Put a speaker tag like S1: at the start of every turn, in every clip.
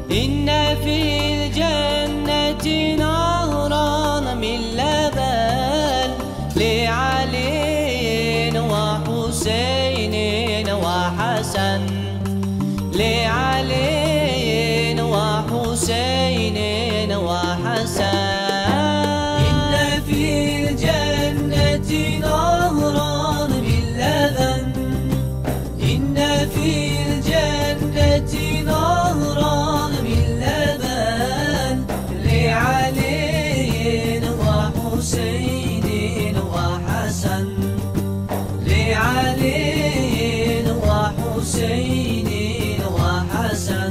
S1: إن في الجنة نهرا من لبن لعلي وحسين وحسن، لعلي وحسين وحسن. إن في الجنة نهرا من لبن، إن في الجنة نهرا من لبن لعلي وحسين وحسن، لعلي وحسين وحسن.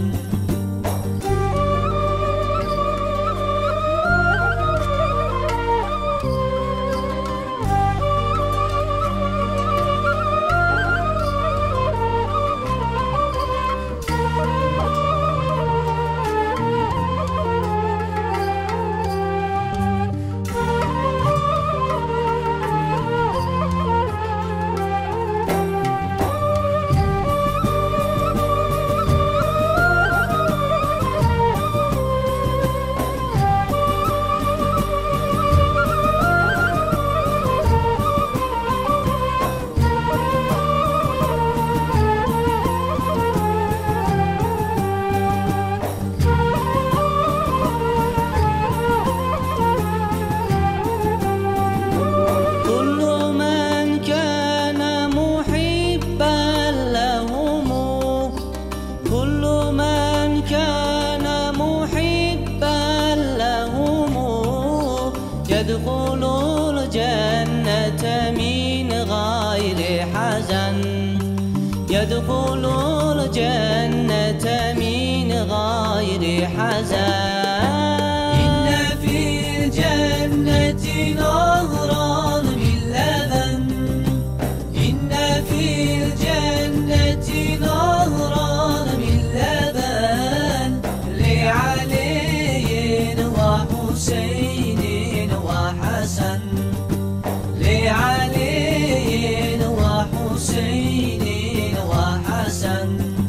S1: يدخل الجنة من غير حزن، يدخل الجنة من غير حزن. إن في الجنة نهرا من لبن، إن في الجنة نهرا من لبن لعلي وحسين وحسن، لعلي وحسين وحسن.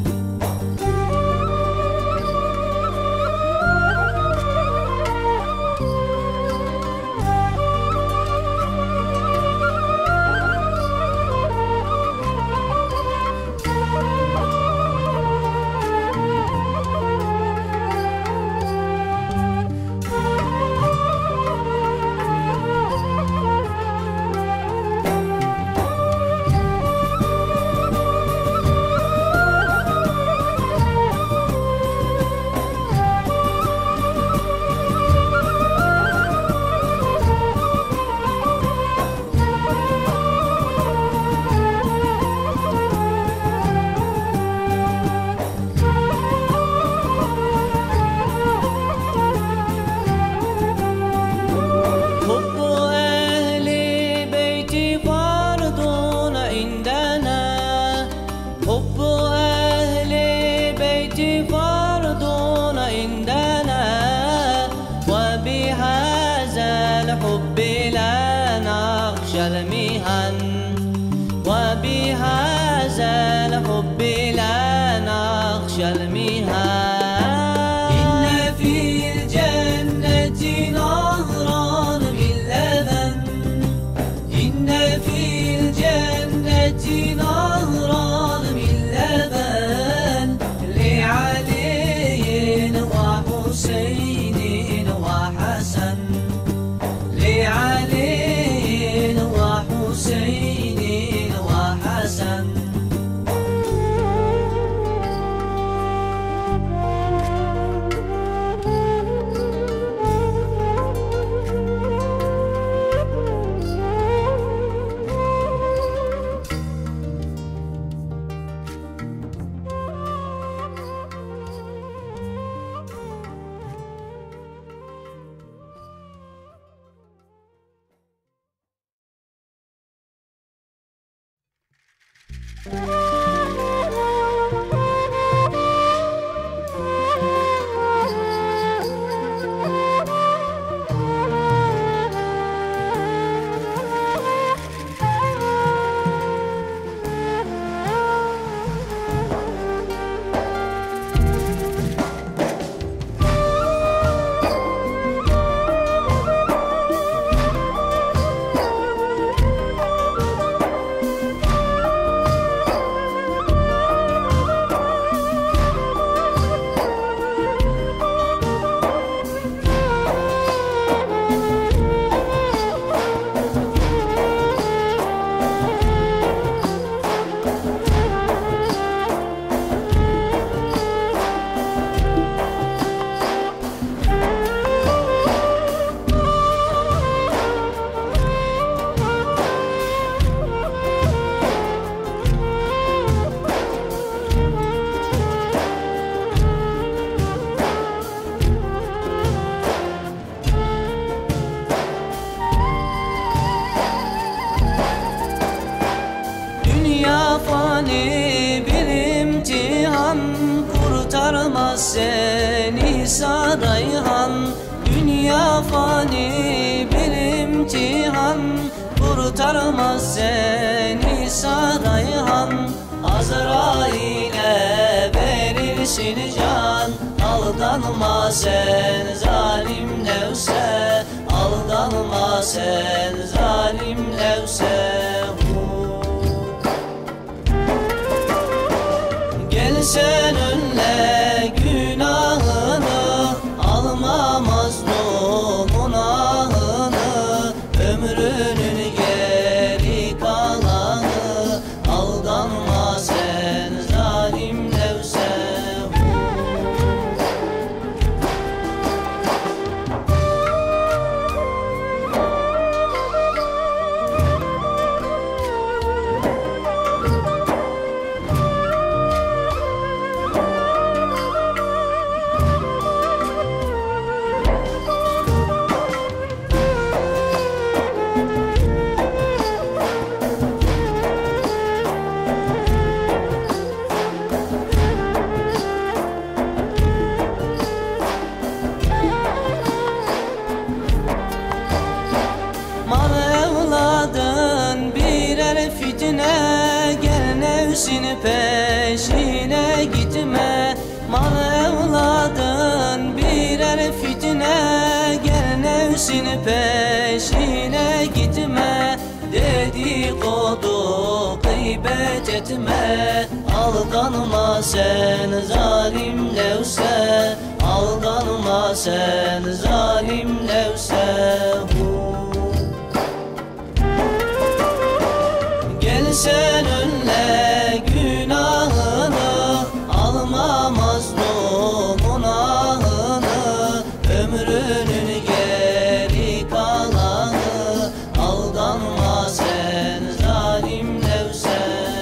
S1: وبهذا الحب لا نخشى المهان. إن في الجنة نهرا من لبن، إن في الجنة نهرا من لبن لعلي وحسين وحسن، لعلي وحسين وحسن. seni sarayhan, dünya fani bir imtihan. Kurtarmaz seni sarayhan, Azrail'e verirsin can. Aldanma sen zalim nefse, aldanma sen zalim nefse. Gel sen önle günahını, alma mazlumun ahını. Ömrünün geri kalanı, aldanma sen zalim nefse. Fitne, gel nefsin peşine gitme. Mal evladın birer fitne, gel nefsin peşine gitme. Dedikodu gıybet etme, aldanma sen zalim nefse, aldanma sen zalim nefse. Gel sen önle günahını, alma mazlumun ahını. Ömrünün geri kalanı, aldanma sen zalim nefse.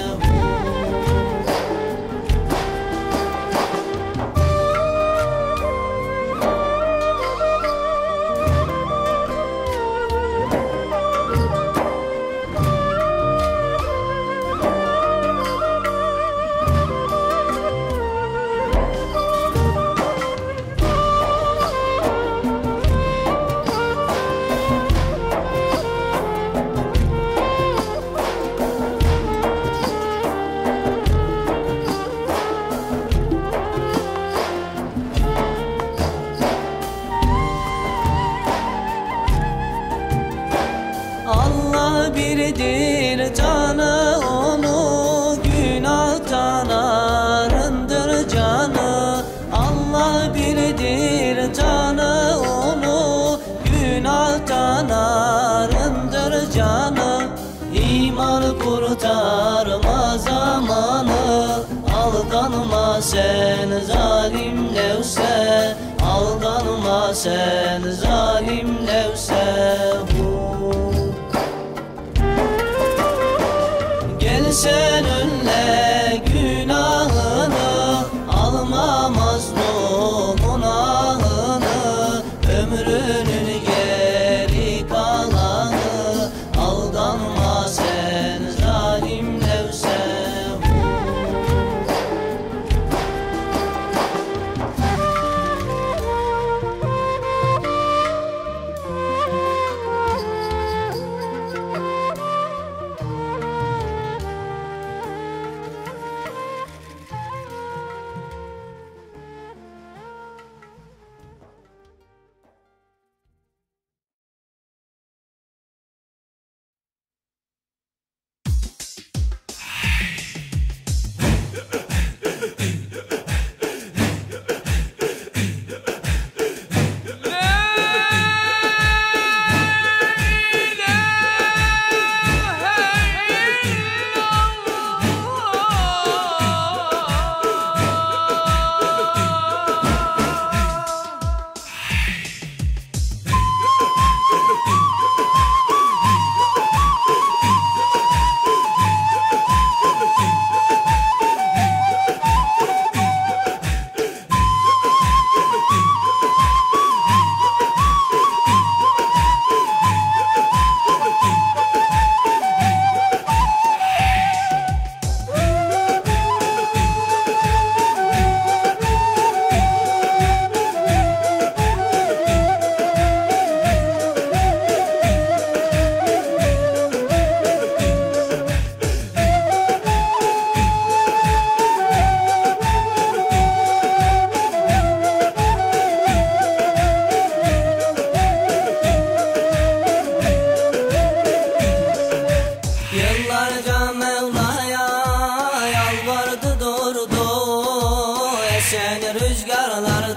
S1: Allah birdir, tanı onu, günahtan arındır canı. Allah birdir, tanı onu, günahtan arındır canı. İman kurtarma zamanı, aldanma sen zalim nefse, aldanma sen zalim nefse. Gel sen önle günahını, alma mazlumun ahını. Ömrünün geri kalanı, aldanma sen zalim nefse.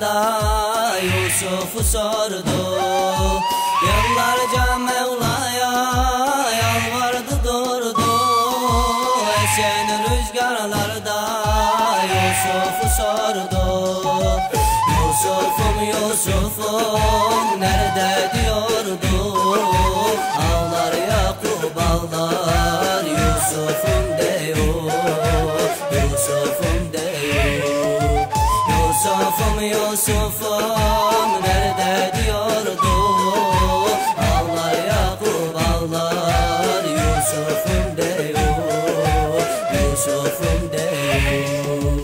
S1: Yusuf'u sordu. Yıllarca Mevla'ya yalvardı durdu. Esen rüzgarlarda Yusuf'u sordu. Yusuf'um Yusuf'um nerede diyordu. Ağlar Yakup ağlar Yusuf'um diyor. Yusuf'um diyor. Yusuf'um Yusuf'um nerede diyordu. Ağlar Yakup ağlar Yusuf'um diyor. Yusuf'um diyor.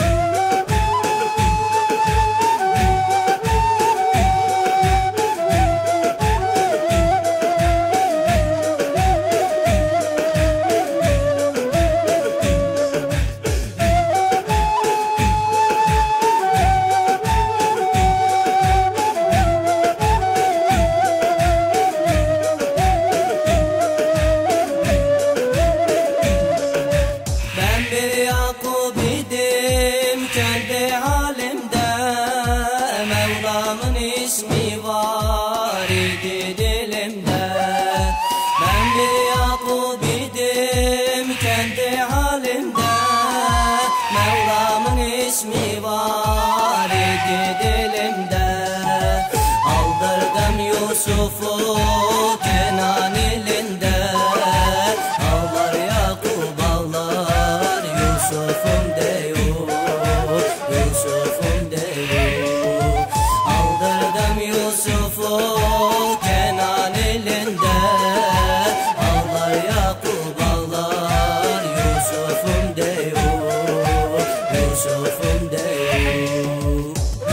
S1: Yakup idim kendi halimde. Mevlam'ın ismi var idi dilimde. Ben bir Yakup idim kendi halimde. Mevlam'ın ismi var idi dilimde. Aldırdım Yusuf'u Kenan ilinde. Ağlar Yakup ağlar Yusuf'um diyor. Yusuf'um diyor. Aldırdım Yusuf'u Kenan elinde. Ağlar Yakup ağlar Yusuf'um diyor. Yusuf'um diyor.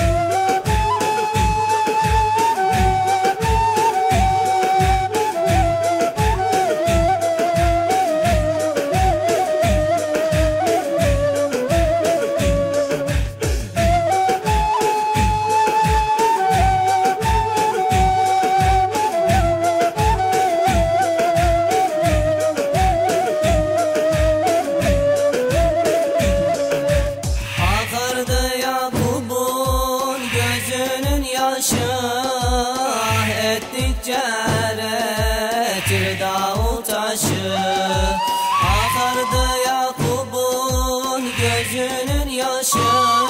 S1: Yakup'un gözünün yaşı ettikçe eretir dağ taşı. Akardı Yakup'un gözünün yaşı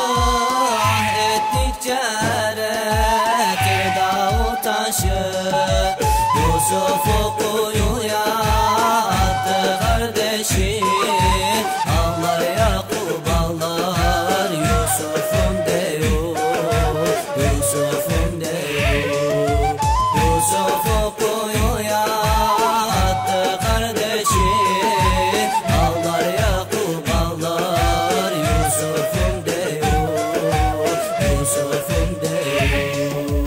S1: ettikçe eretir dağ taşı. Yusuf'u kuyuya attı kardeşi. Ağlar Yakup ağlar Yusuf'um diyor. Yusuf'um diyor. Yusuf'u kuyuya attı kardeşi. Ağlar Yakup ağlar Yusuf'um diyor. Yusuf'um diyor.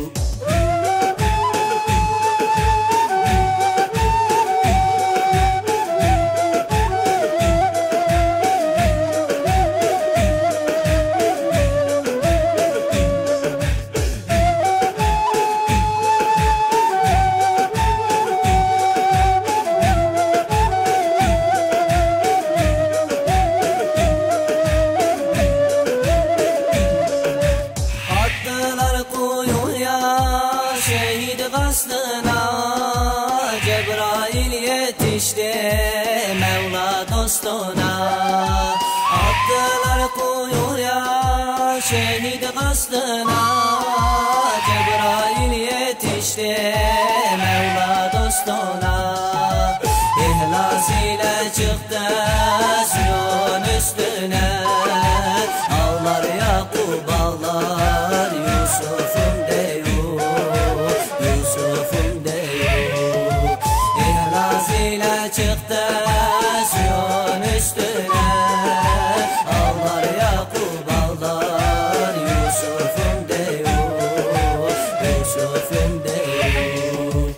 S1: Şehit kastına Cebrail yetişti Mevla dostuna. Attılar kuyuya şehit kastına. Cebrail yetişti Mevla dostuna. İhlas ile çıktı suyun üstüne. Ağlar Yakup ağlar Yusuf'um diyor. Yusuf'um diyor. İhlas ile çıktı suyun üstüne. Ağlar Yakup ağlar Yusuf'um diyor. Yusuf'um diyor.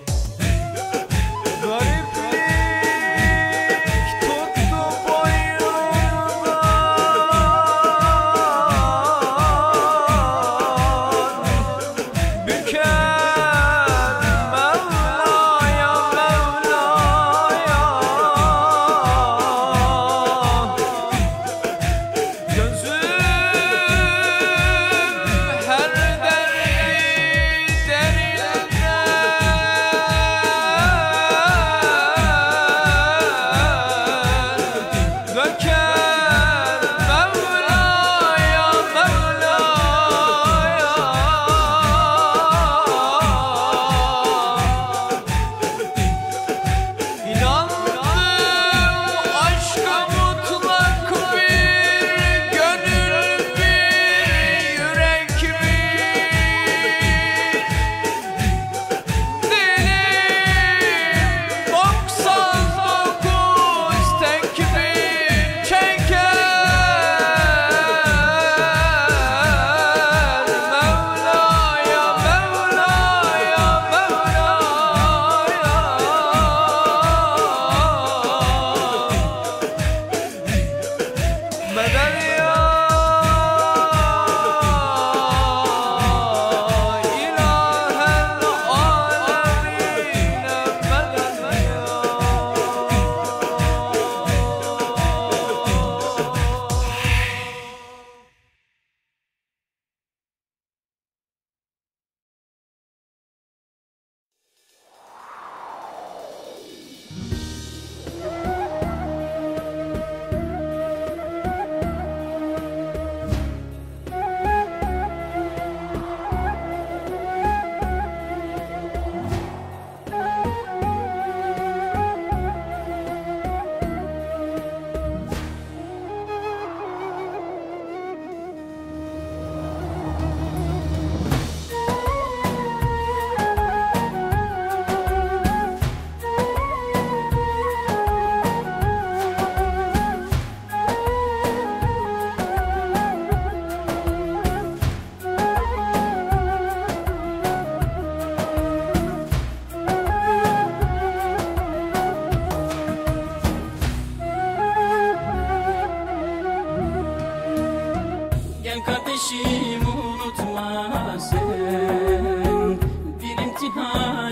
S2: Kardeşim unutma sen, bir imtihan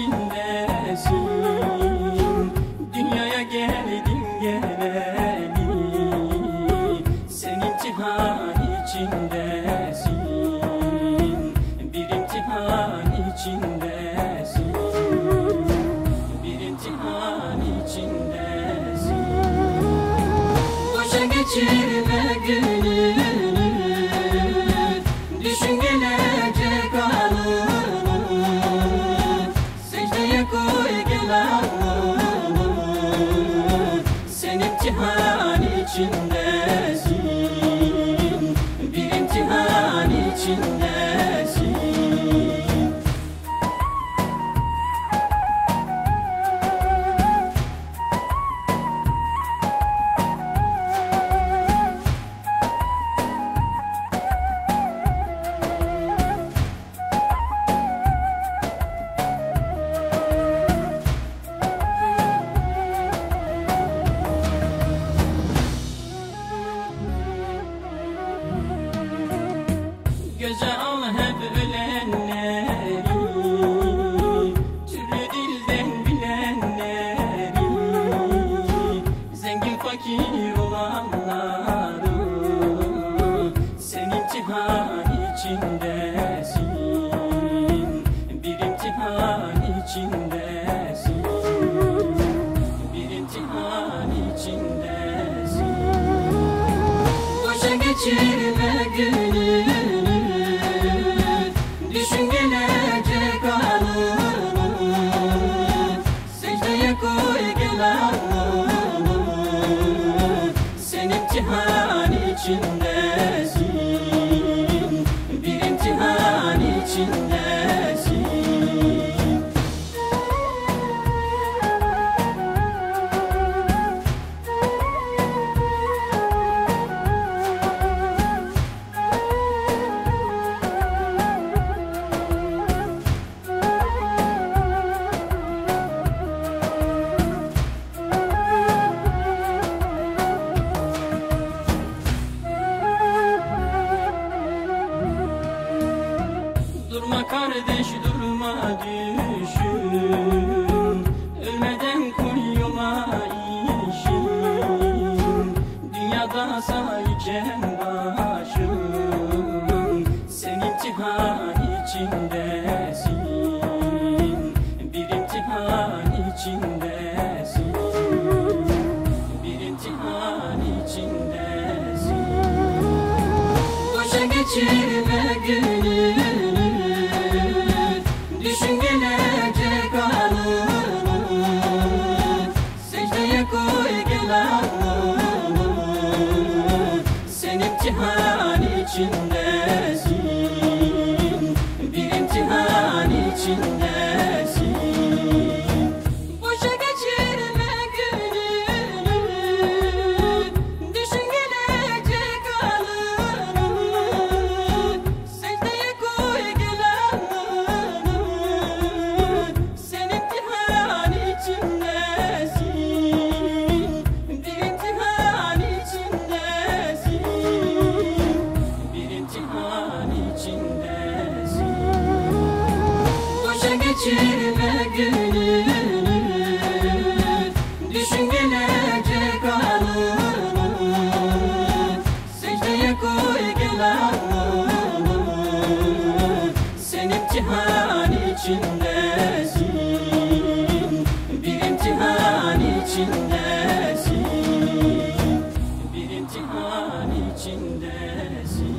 S2: içindesin. Dünyaya geldin geleli, sen imtihan içindesin. Bir imtihan içindesin, bir imtihan içindesin. Boşa geçirme günü, düşün gelecek anını. Secdeye koy gel Allah'ını. Sen imtihan içindesin, bir imtihan içindesin. Göze al hep ölenleri, türlü dilden bilenleri, zengin fakir olanları. Sen imtihan içindesin, bir imtihan içindesin, bir imtihan içindesin. Boşa geçirme günü, düşün gelecek anını. Secdeye koy gel Allah'ını. Sen imtihan içindesin, bir imtihan içindesin. Durma kardeş durma düşün, ölmeden koy yola işin. Dünyada sayken başın, sen imtihan içindesin, bir imtihan içindesin, bir imtihan içindesin. Boşa geçirme günü, düşün gelecek anını. Secdeye koy gel Allah'ını. Sen imtihan içindesin, bir imtihan içindesin. Boşa geçirme günü, düşün gelecek anını. Secdeye koy gel Allah'ını. Sen imtihan içindesin, bir imtihan içindesin, bir imtihan içindesin. Boşa geçirme günü, düşün gelecek anını. Secdeye koy gel Allah'ını. Sen imtihan içindesin, bir imtihan içindesin, bir imtihan içindesin.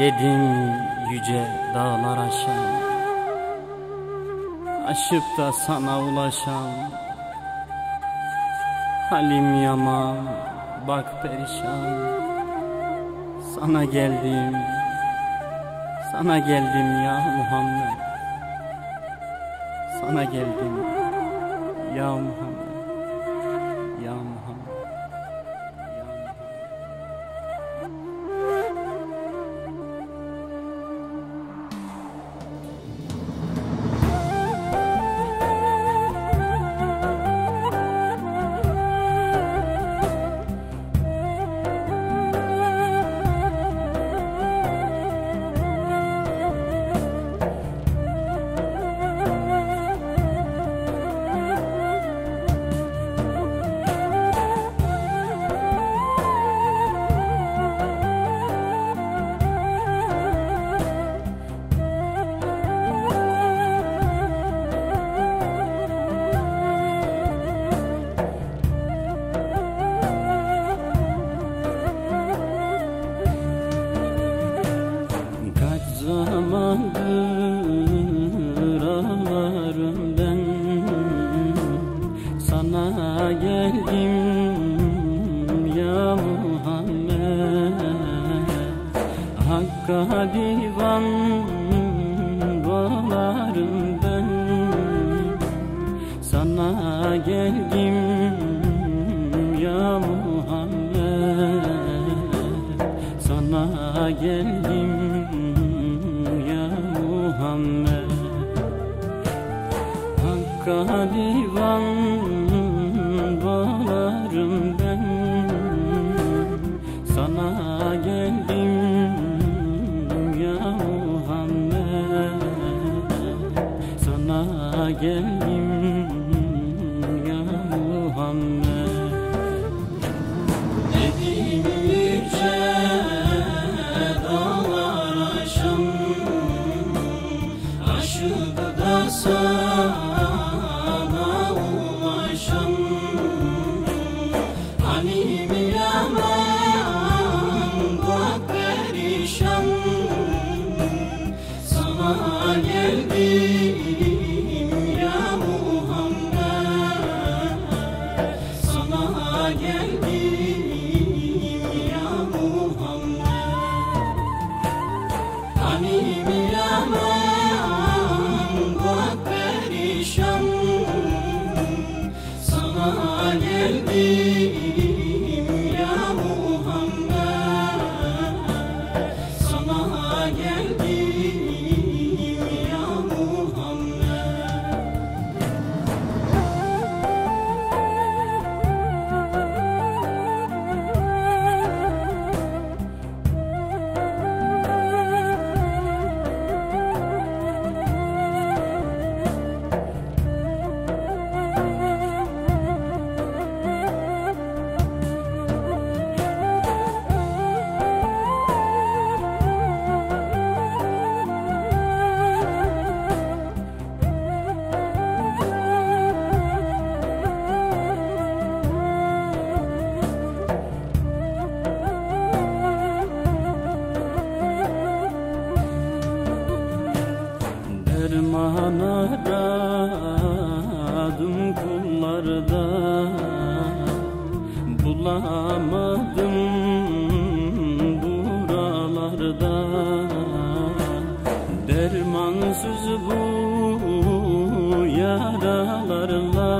S3: Dedim yüce dağlar aşan, aşıp da sana ulaşan. Halim yaman, bak perişan. Sana geldim, sana geldim ya Muhammed. Sana geldim ya Muhammed, ya Muhammed, ya Muhammed. Zamandır ağlarım ben, sana geldim ya Muhammed. Hakka divan bağlarım ben, sana geldim ya Muhammed. Sana geldim Muhammed. Hakka divan bağlarım ben, sana geldim ya Muhammed. Sana geldim ya Muhammed. Dedim yüce dağlar aşan, aşıp da sana ulaşan. Halim yaman, bak perişan. Sana geldim ya Muhammed. Sana geldim ya Muhammed. Halim yaman, bak perişan. Sana geldim ya Muhammed. Sana geldim ya Muhammed. Derman aradım kullarda, bulamadım buralarda. Dermansız bu yaralarla,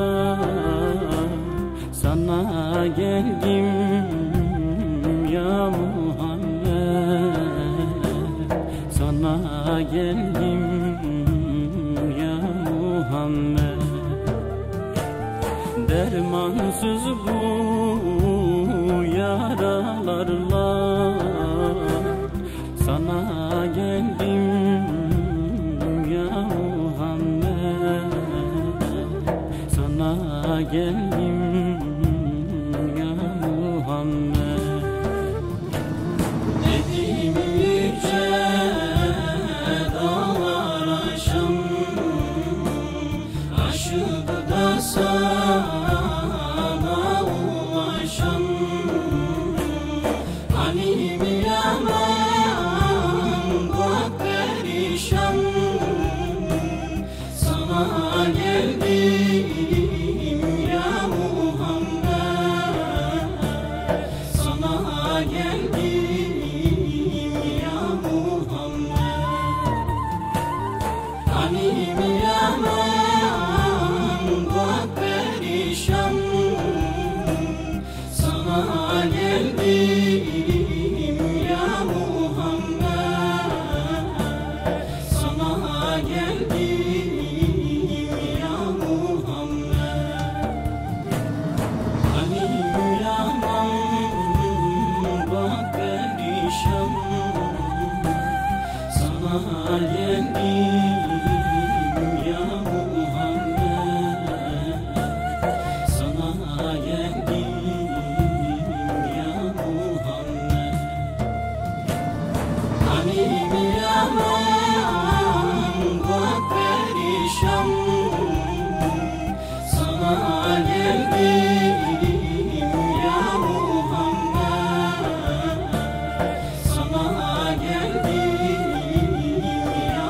S3: sana geldim ya Muhammed. Sana geldim ya Muhammed. Dermansız bu yaralarla, sana geldim ya Muhammed. Sana geldim ya Muhammed. Dedim yüce dağlar aşan, aşıp da sana ulaşan. Halim yaman,
S2: perişan, sana geldim ya Muhammed, sana geldim ya Muhammed. Hani Rahman bak perişan, sana geldim ya Muhammed, sana geldim ya Muhammed. Hani Rahman bak perişan, sana geldim ya Muhammed, sana geldim ya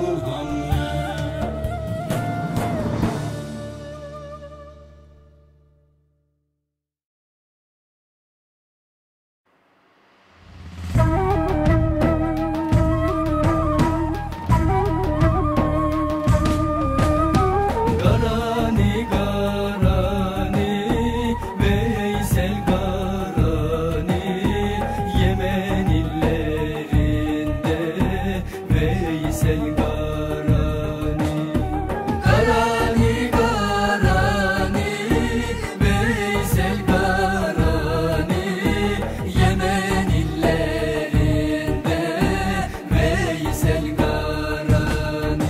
S3: Garani garani Veysel garani Yemen illerinde Veysel garani Garani garani Veysel garani Yemen illerinde Veysel garani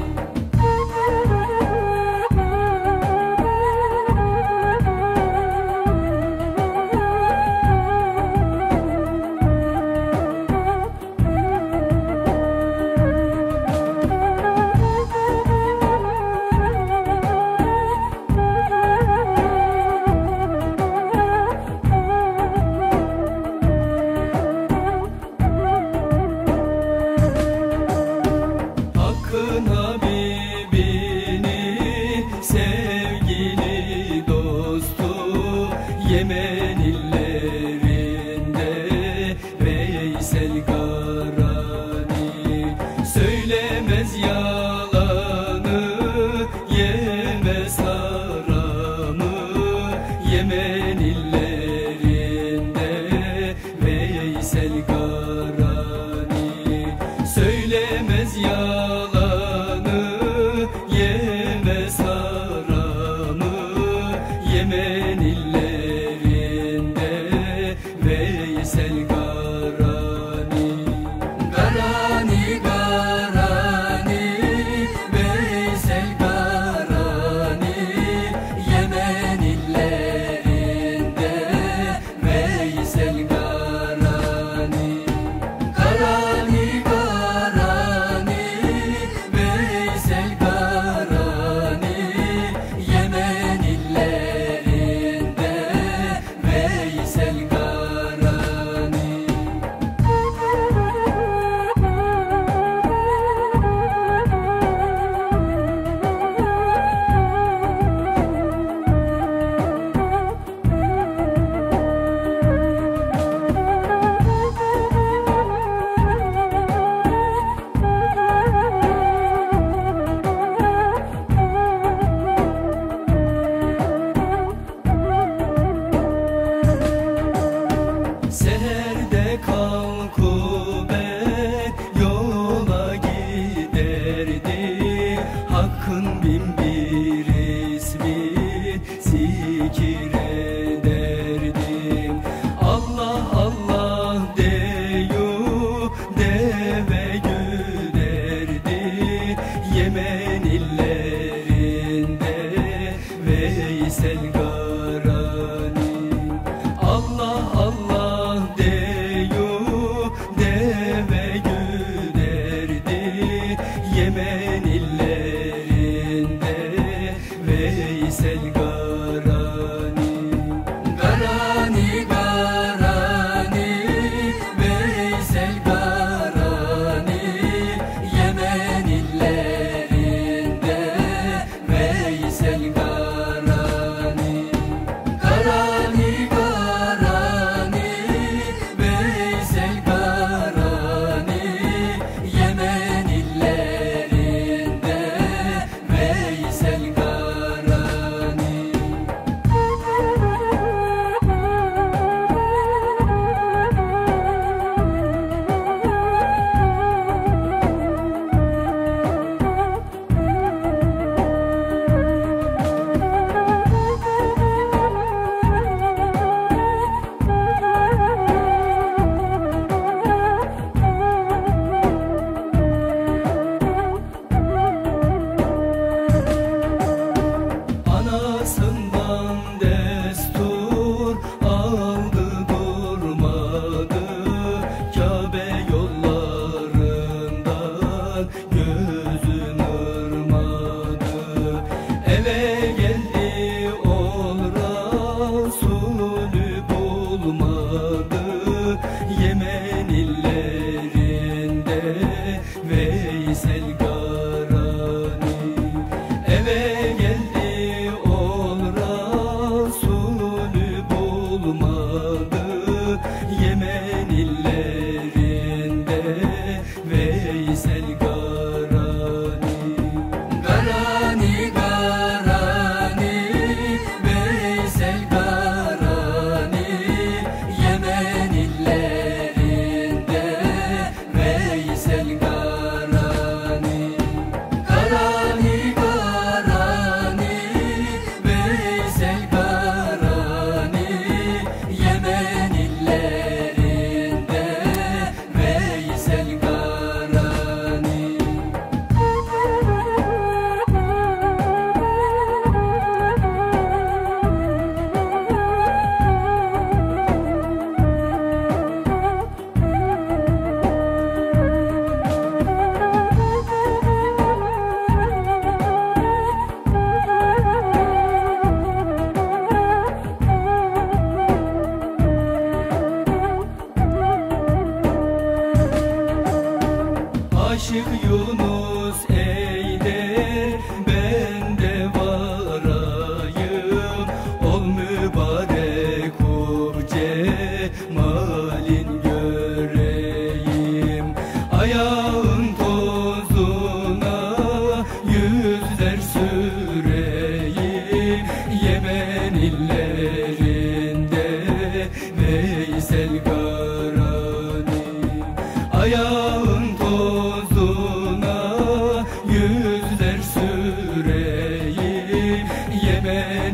S3: Hakkın Habibinin sevgili dostu Yemen illerinde Veysel garani söylemez yalanı yemez haramı Yemen illerinde Veysel garani söylemez yalanı yemez haramı Yemen illerinde Veysel garani Garani garani Veysel garani Yemen illerinde Veysel garani Garani garani Veysel garani Yemen illerinde Veysel garani Seherde kalkıp yola giderdi Hakkın bin bir ismi zikir ederdim Allah Allah deyu deve güderdi Yemen illerinde Veysel garani Allah Allah deyu deve güderdi Yemen illerinde Veysel garani Garani garani Veysel garani Yemen illerinde Veysel garani Garani garani Veysel garani Yemen illerinde Veysel garani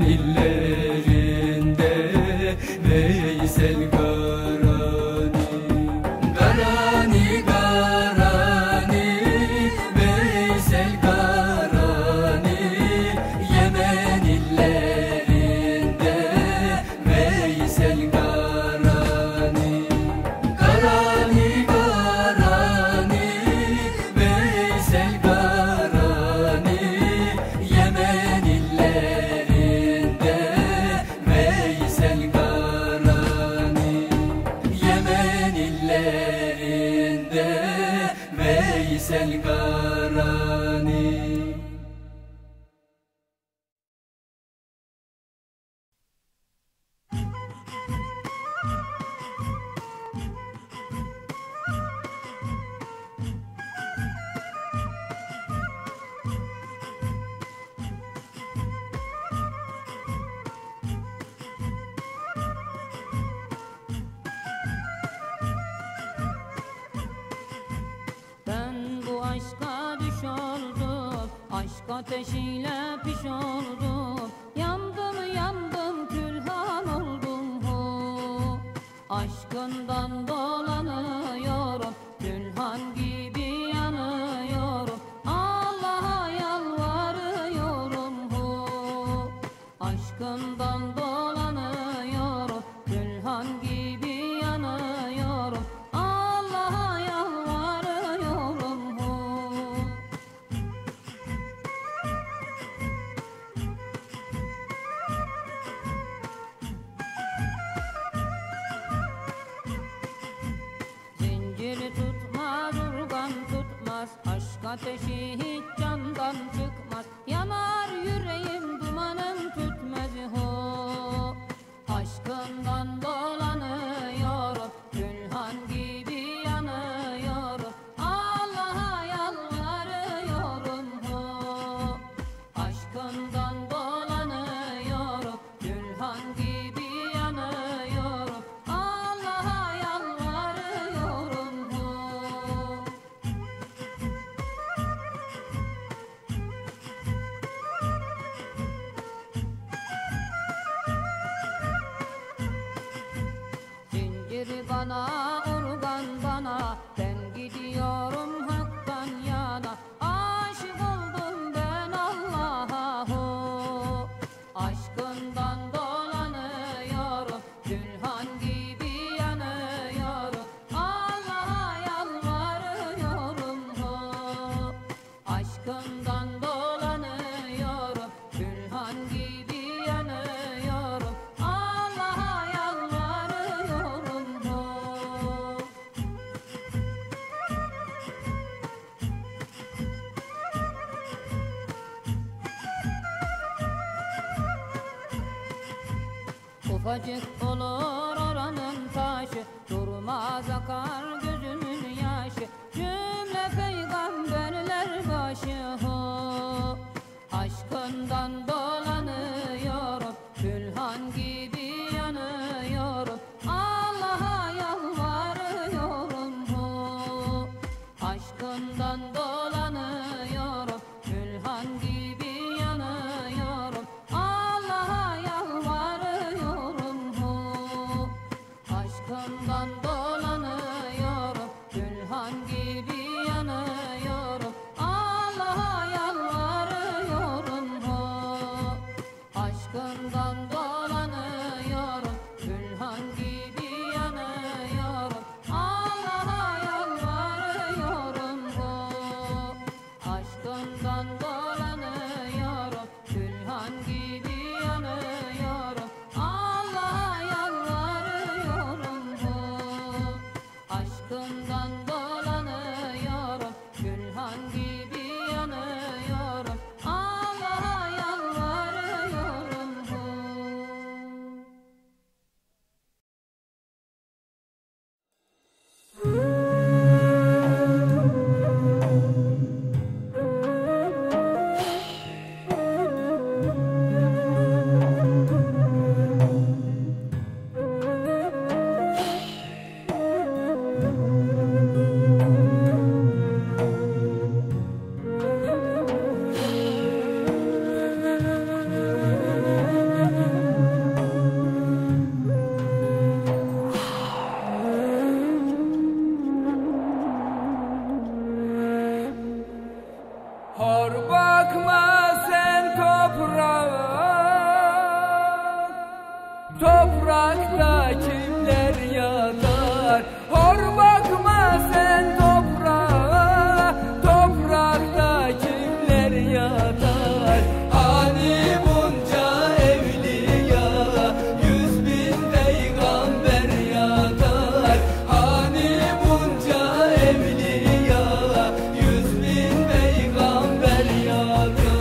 S3: illerinde Veysel Garani. Garani, Garani, Veysel Garani, Yemen illerinde Veysel Garani. Garani, Garani, Veysel Garani, Yemen illerinde Veysel Garani. Yemen illerinde Veysel Garani.
S4: Ben bu aşka düş oldum, aşk ateşiyle piş oldum. Yandım yandım külhan oldum hu. Aşkından dolanıyorum, külhan gibi yanıyorum. Allah'a yalvarıyorum hu. Aşkından dolanıyorum, külhan gibi yanıyorum. Allah'a yalvarıyorum hu. Zinciri tutmaz, urgan tutmaz, aşk ateşi hiç candan çıkmaz. Yanar yüreğim, dumanım tütmez hu. Aşkından dolanıyorum, külhan gibi yanıyorum. Allah'a yalvarıyorum hu. Aşkından dolanıyorum, külhan gibi yanıyorum. Allah'a yalvarıyorum hu. Zinciri bana, urgan bana, ben gidiyorum haktan yana. Aşık oldum ben Allah'a hu. Aşkından dolanıyorum, külhan gibi yanıyorum. Allah'a yalvarıyorum hu. Aşkından dolanıyorum, külhan gibi yanıyorum. Allah'a yalvarıyorum hu. Ufacık olur oranın taşı, durmaz akar gözümün yaşı. Cümle peygamberler başı hu. Aşkından dolanıyorum, külhan gibi yanıyorum. Allah'a yalvarıyorum hu. Aşkından dolanıyorum, külhan gibi yanıyorum. Allah'a yalvarıyorum hu. Aşkından dolanıyorum, külhan gibi yanıyorum. Allah'a yalvarıyorum hu. Aşkından dolanıyorum, külhan gibi yanıyorum. Allah'a yalvarıyorum hu. Aşkından dolanıyorum, külhan gibi yanıyorum. Allah'a yalvarıyorum hu. Aşkından dolanıyorum, külhan gibi yanıyorum. Allah'a yalvarıyorum hu.
S3: Toprakta kimler yatar? Hor bakma sen toprağa, toprakta kimler yatar? Hani bunca evliya, 100.000 peygamber yatar. Hani bunca evliya, 100.000 peygamber yatar.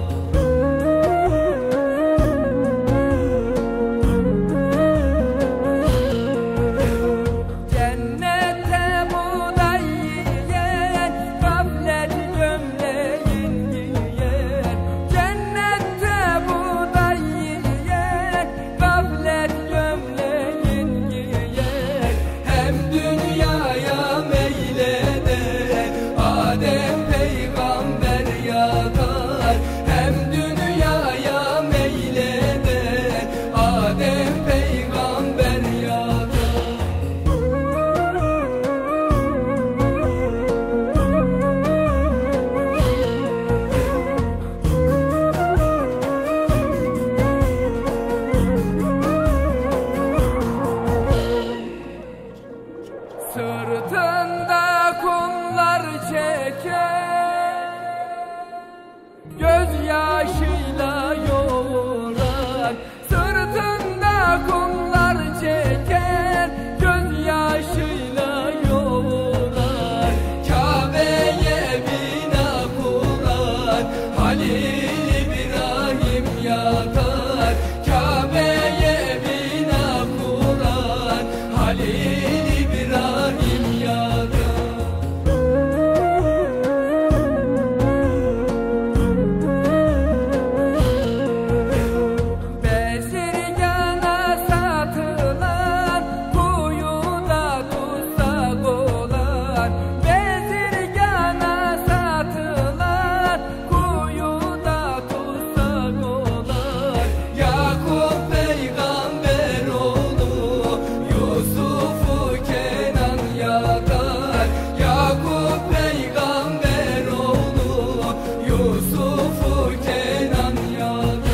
S3: Cennette buğday yiyen, gaflet gömleğin giyen. Cennette buğday yiyen, gaflet gömleğin giyen. Hem dünyaya meyleden Adem peygamber yatar. Hem dünyaya meyleden Adem peygamber yatar. Sırtında kumlar çeken, gözyaşıyla yoğuran. Sırtında kumlar çeken, gözyaşıyla yoğuran. Kabe'ye bina kuran Halil İbrahim yatar. Kabe'ye bina kuran Halil İbrahim yatar. Bezirgana satılan, kuyuda tutsak olan. Bezirgana satılan, kuyuda tutsak olan. Yakup peygamber oğlu, Yusuf'u Kenan yatar. Yakup peygamber oğlu, Yusuf'u Kenan yatar.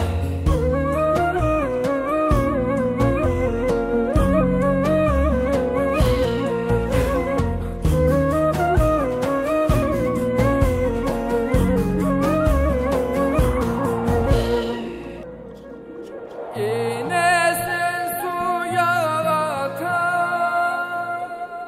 S3: İğnesin suya atar,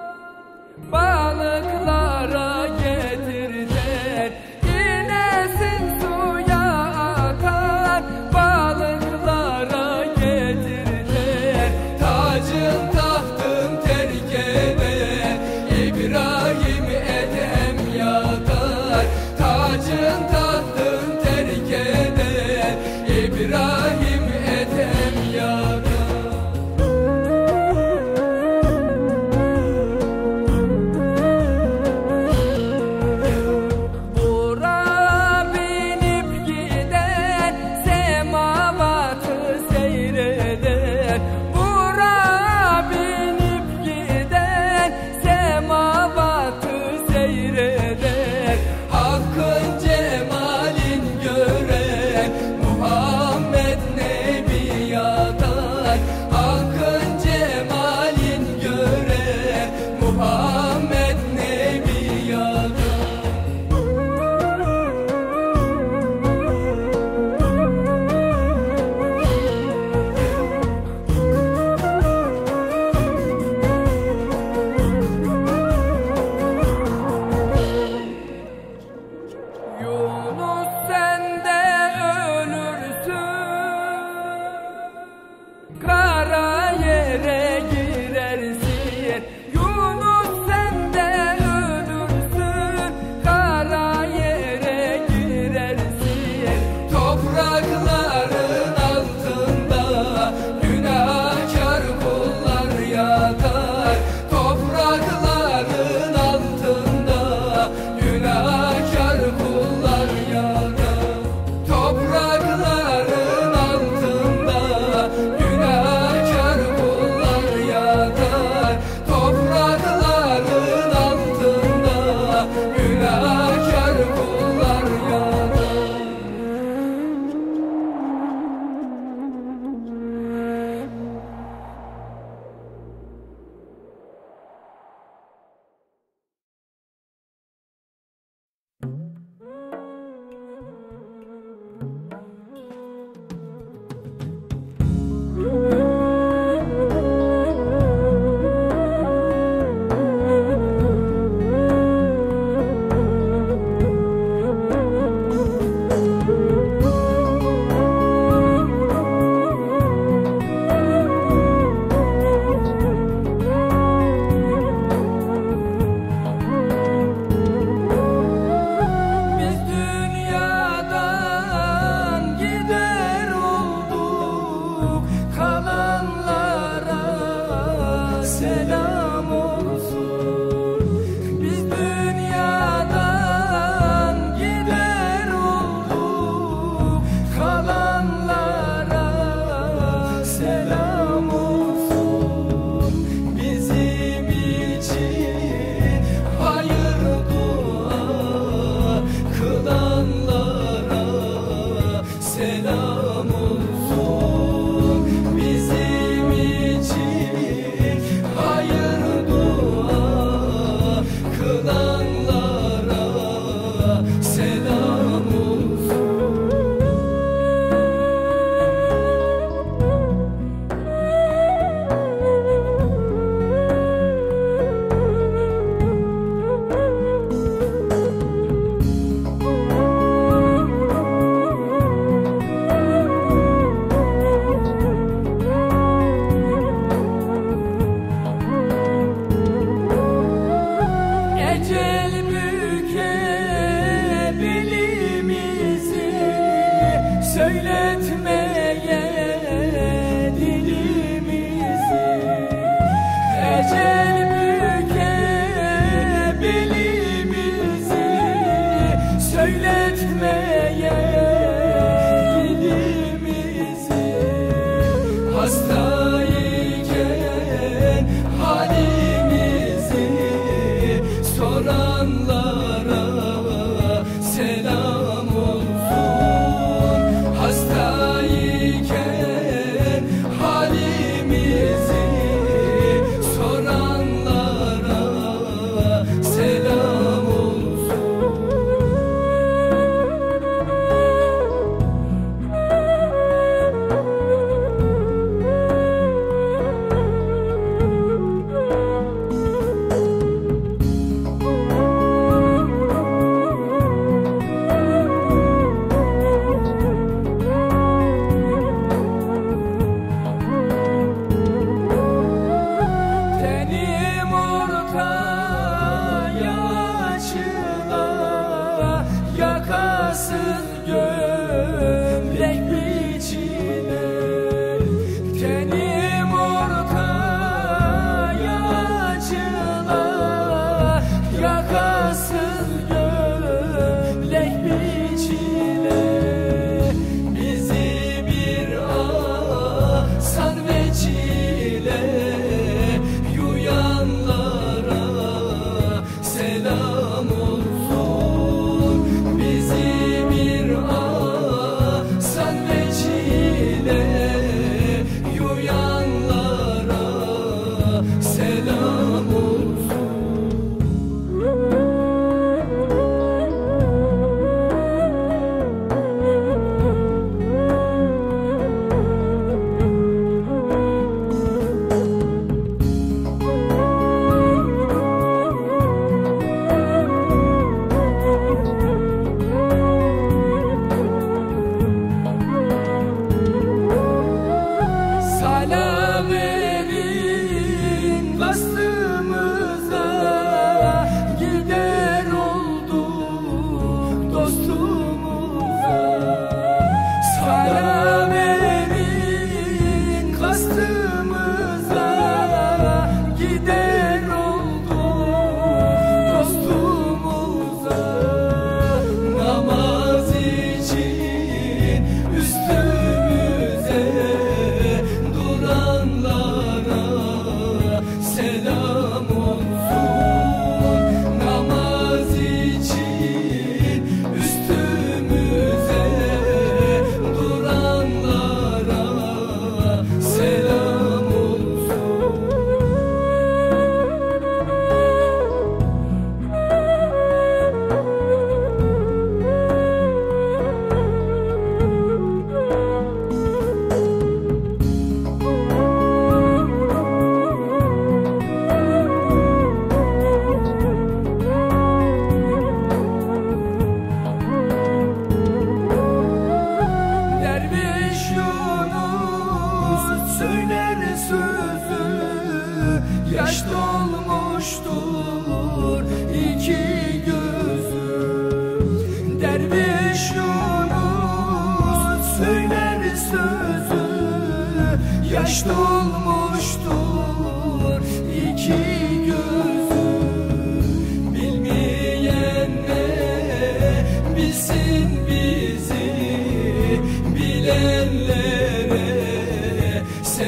S3: balıklara getirler. İğnesin suya atar, balıklara getirler. Tacın tahtın terk eder, İbrahim Ethem yatar. Tacın tahtın terk eder, İbrahim Ethem selam olsun. Bizim için hayır dua kılanlara selam olsun. Bizim için hayır dua kılanlara selam olsun. Ecel büke belimizi söyletmeye dilimizi. Ecel büke belimizi söyletmeye dilimizi. Hastayken halimizi soranlara selam olsun. Hastayken halimizi soranlara selam olsun. Tenim ortaya açıla, yakasın gömlek biçile. Tenim ortaya açıla, yakasın gömlek biçile. Bizi bir asan ve çile yuyanlara selam olsun. Bizi bir asan ve çile yuyanlara selam olsun. Salam verin bastığımıza, gider olduk dostumuza. Salam verin bastığımıza, gider olduk dostumuza. Namaz için üstümüze duranlara selam olsun. Namaz için üstümüze duranlara selam olsun. Derviş Yunus söyler sözü, yaş dolmuştur iki gözü. Derviş Yunus söyler sözü, yaş dolmuştur iki gözü. Bilmeyen ne bilsin bizi, bilenlere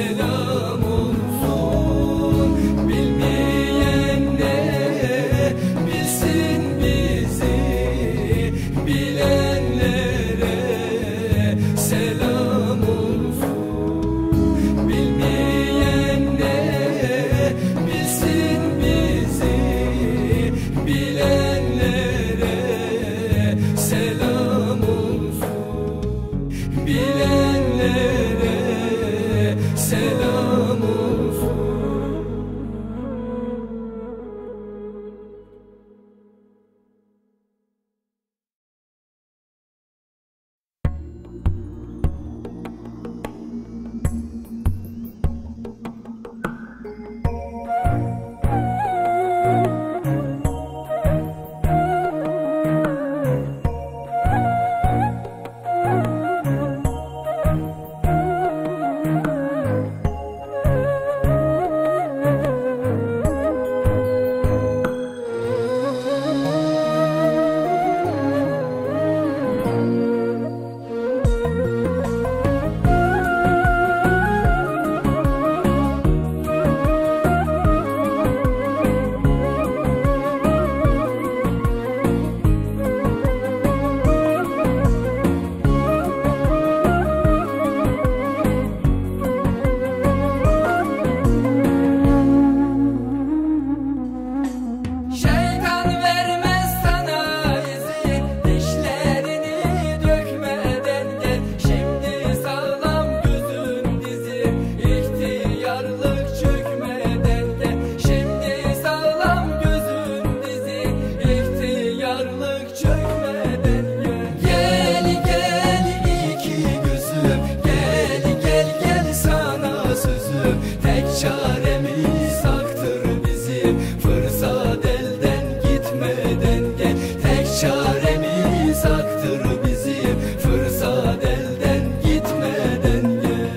S3: çaremiz haktır bizim, fırsat elden gitmeden gel. Tek çaremiz haktır bizim, fırsat elden gitmeden gel.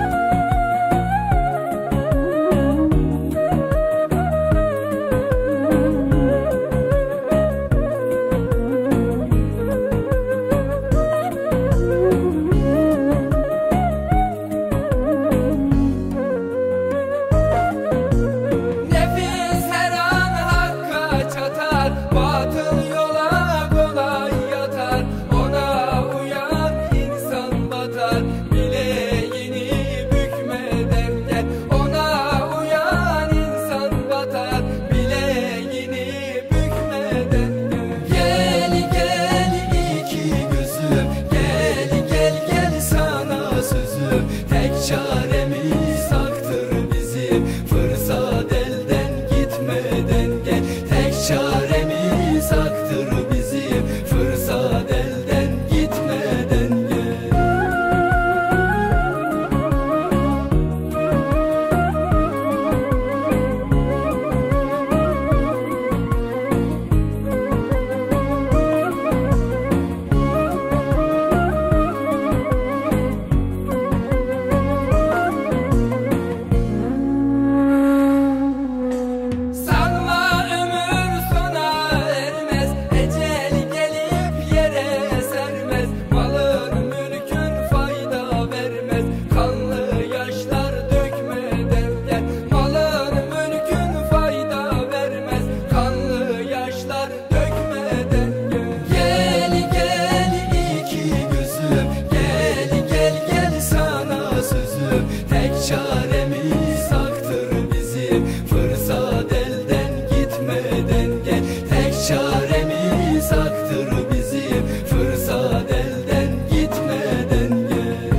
S3: Nefis her an hakka çatar, batıl yola kolay yatar. Ona uyan insan batar, bileğini bükmeden gel. Ona uyan insan batar, bileğini bükmeden gel. Gel gel iki gözüm, gel gel gel sana sözüm. Tek çaremiz haktır bizim, fırsat elden gitmeden gel. Tek çaremiz haktır bizim, fırsat elden gitmeden gel. Sanma ömür sona ermez, ecel gelip yere sermez. Malın mülkün fayda vermez, kanlı yaşlar dökmeden gel. Malın mülkün fayda vermez, kanlı yaşlar dökmeden gel. Gel gel iki gözüm, gel gel gel sana sözüm. Tek çaremiz haktır bizim, fırsat elden gitmeden gel. Tek çaremiz haktır bizim, fırsat elden gitmeden gel.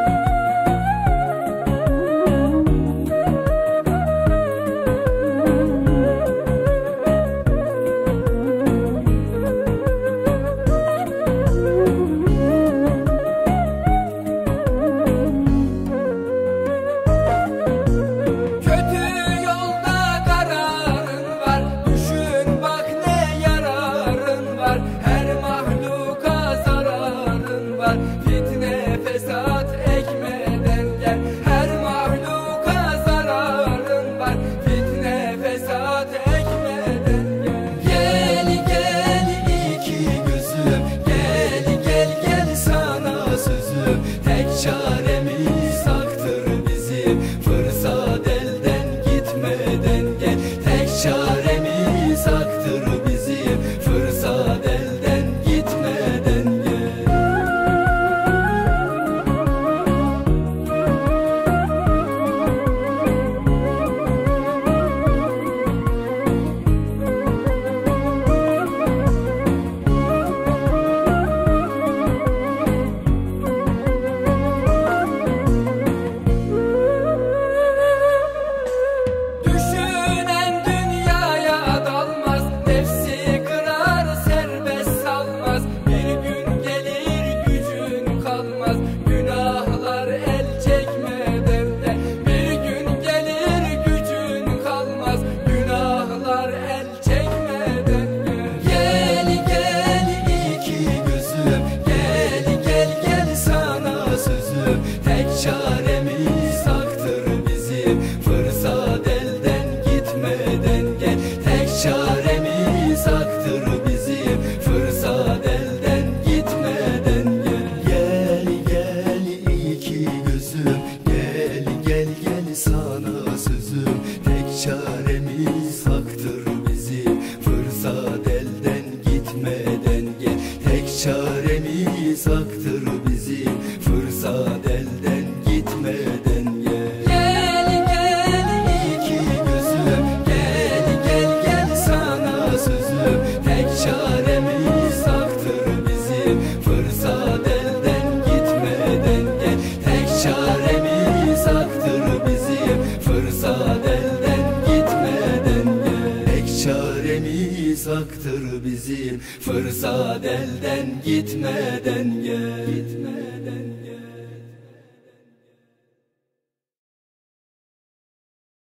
S3: Kötü yolda kararın var, düşün bak ne yararın var. Her mahluka zararın var, fitne fesat ekmeden gel. Her mahluka zararın var, fitne fesat ekmeden gel. Gel gel iki gözüm, gel gel gel sana sözüm. Tek çaremiz haktır bizim, fırsat elden gitmeden gel. Tek çaremiz haktır bizim, fırsat elden gitmeden gel. Düşünen dünyaya dalmaz, nefsi kırar serbest salmaz. Bir gün gelir gücün kalmaz, günahlar el çekmeden de. Bir gün gelir gücün kalmaz, günahlar el çekmeden gel. Gel gel iki gözüm, gel gel gel sana sözüm. Tek çaremiz haktır bizim, fırsat elden gitmeden gel. Tek çaremiz haktır bizim, fırsat elden gitmeden gel. Gel gel iki gözüm, gel gel gel sana sözüm. Tek çaremiz haktır bizim, fırsat elden gitmeden gel. Tek çaremiz haktır bizim, fırsat elden gitmeden gel. Gel gel iki gözüm, gel gel gel sana sözüm. Tek çaremiz haktır bizim, fırsat elden gitmeden gel. Tek çaremiz haktır bizim, fırsat elden gitmeden gel. Tek çaremiz haktır bizim, fırsat elden gitmeden gel.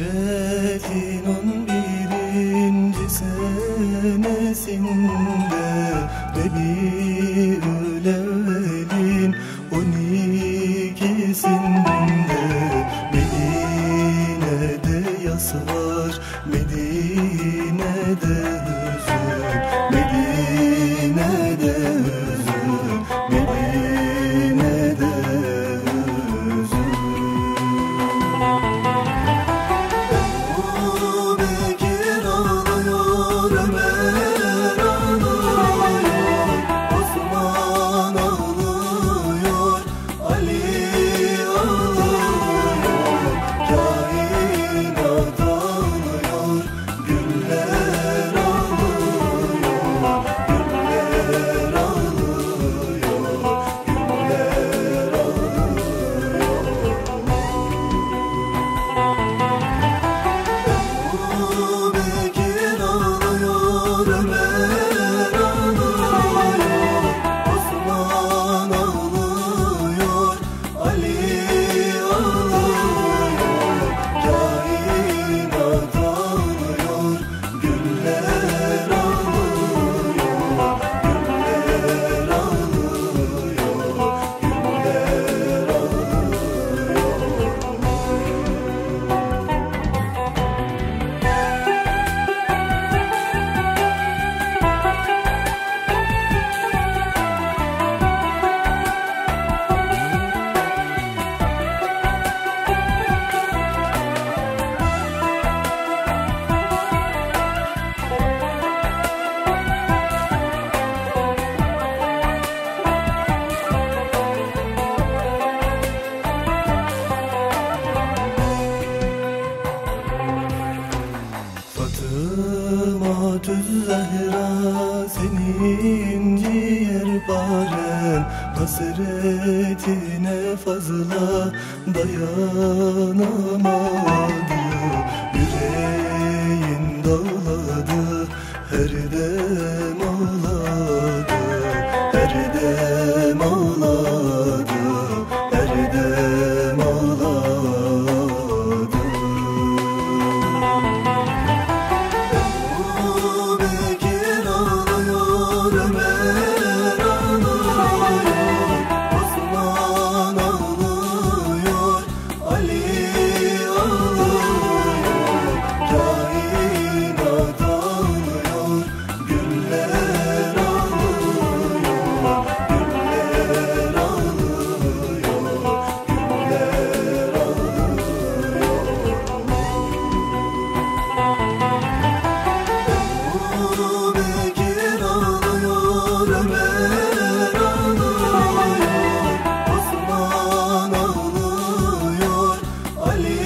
S5: Hicretin 11. senesinde Rebiül Evvel'in 12'sinde Medine'de yas var, Medine'de hüzün, Medine'de hüzün, Medine'de hüzün. Ebu Bekir ağlıyor, Ömer ağlıyor, Osman ağlıyor, Ali ağlıyor, kainat ağlıyor, güller ağlıyor, güller ağlıyor, güller Ebu Bekir ağlıyor, Ömer ağlıyor, Osman ağlıyor, Ali ağlıyor, kainat ağlıyor, güller ağlıyor, güller ağlıyor, güller Fatıma'tüz Zehra, senin ciğerparen, hasretine fazla dayanamadı. Yüreğin dağladı, her dem ağladı, her dem ağladı, her dem ağladı. Ebu Bekir ağlıyor, Ömer ağlıyor, Osman ağlıyor, Ali ağlıyor, kainat ağlıyor, güller ağlıyor, güller ağlıyor, güller Ebu Bekir ağlıyor, Ömer ağlıyor, Osman ağlıyor, Ali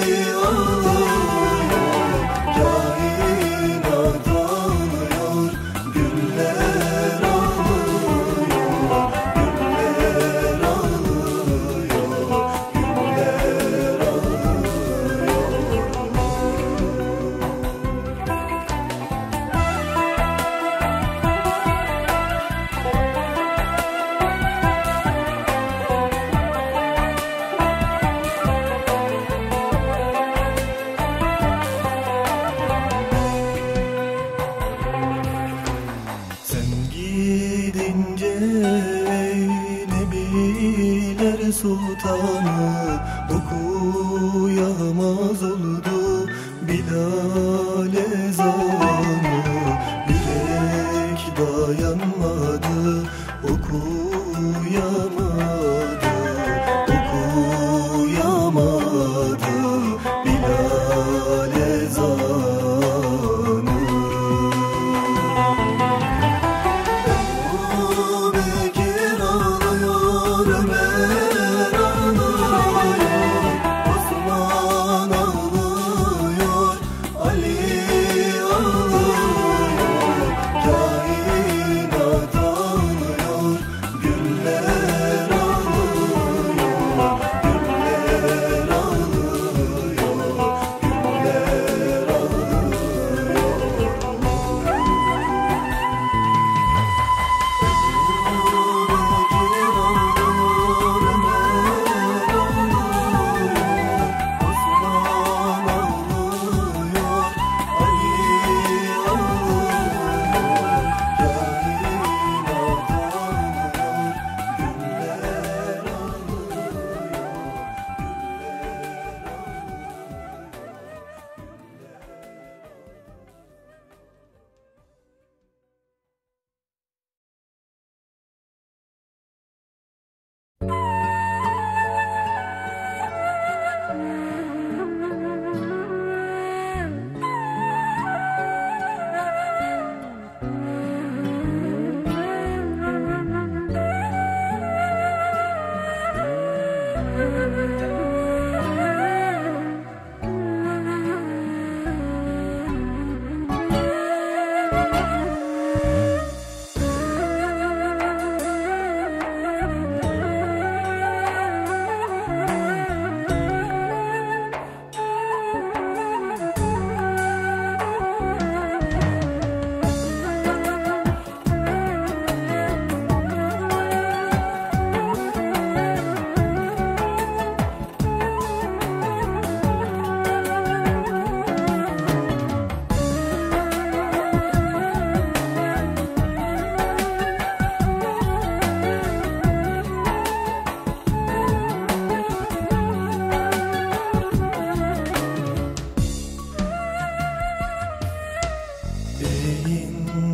S5: ağlıyor, kainat ağlıyor, güller ağlıyor, güller ağlıyor, güller Sen gidince ey Nebiler Sultanı, okuyamaz oldu Bilal ezanı. Yürek dayanmadı, okuyamadı, okuyamadı Bilal ezanı. Ebu Bekir ağlıyor, Ömer ağlıyor, Osman ağlıyor, Ali ağlıyor.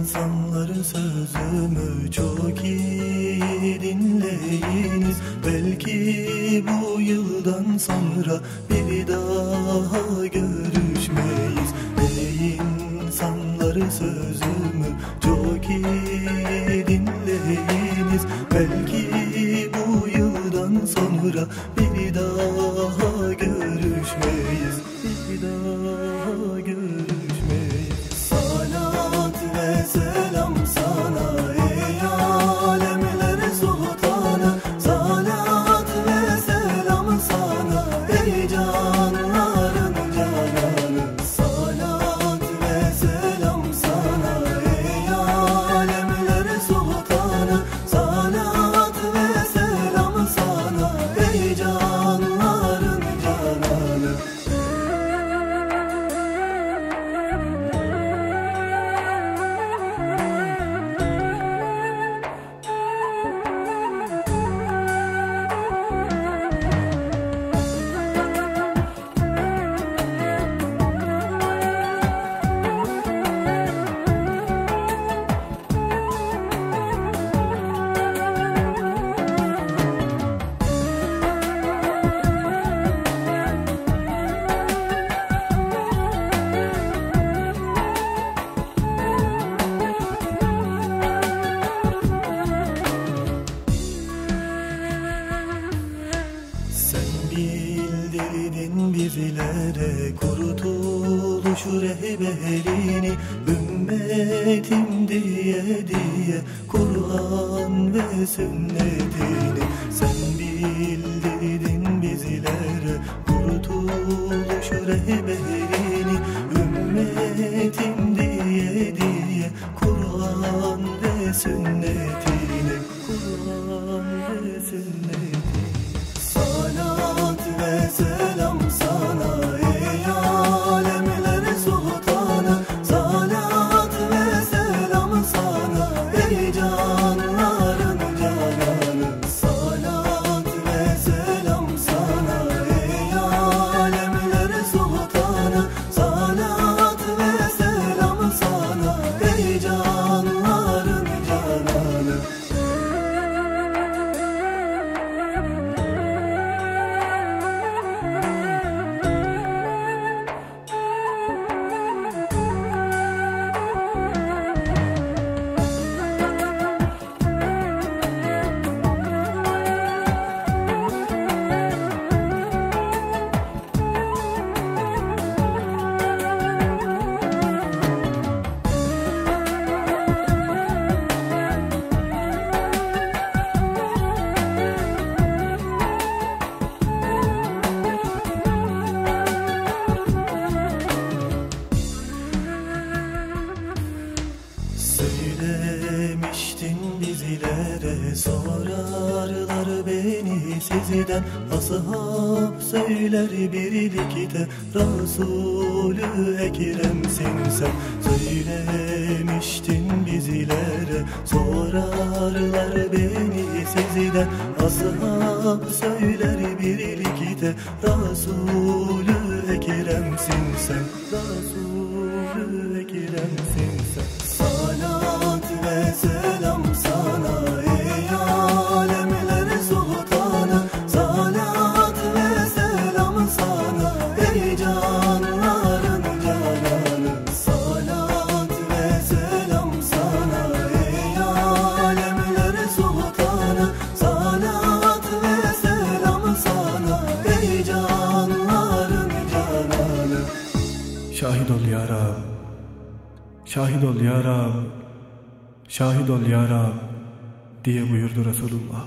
S5: insanları sözümü çok iyi dinleyiniz. Belki bu yıldan sonra bir daha görüşmeyiz. Ey insanları sözümü çok iyi dinleyiniz. Belki bu yıldan sonra bir daha görüşmeyiz. Bir daha görüşmeyiz. Salat ve selam sana ey alemler sultanı. Salat ve selam sana ey canların cananı. Salat ve selam sana ey alemler sultanı. Salat ve selam sana ey canların cananı. Bildirdin bizlere kurtuluşu rehberini. Ümmetim diye Kur'an ve sünnetini. Sen bildirdin bizlere kurtuluşu rehberini. Ümmetim diye Kur'an ve sünnetini. Kur'an ve sünnetini. Salat ve selam sana ey alemler sultanı. Salat ve selam sana ey canların cananı. Salat ve selam sana ey alemler sultanı. Salat ve selam sana ey canların cananı. Söylemiştin bizlere sorarlar beni sizden. Ashab söyler birlikte Resul-ü Ekrem'sin sen. Söylemiştin bizlere sorarlar beni sizden. Ashab söyler birlikte Resul-ü Ekrem'sin sen. Resul-ü Ekrem'sin sen. Salat ve selam sana ey alemler sultanı. Salat ve selam sana ey canların cananı. Salat ve selam sana ey alemler sultanı. Salat ve selam sana ey canların cananı.
S6: Şahit ol ya Rab, şahit ol ya Rab, şahit ol ya Rab diye buyurdu Resulullah.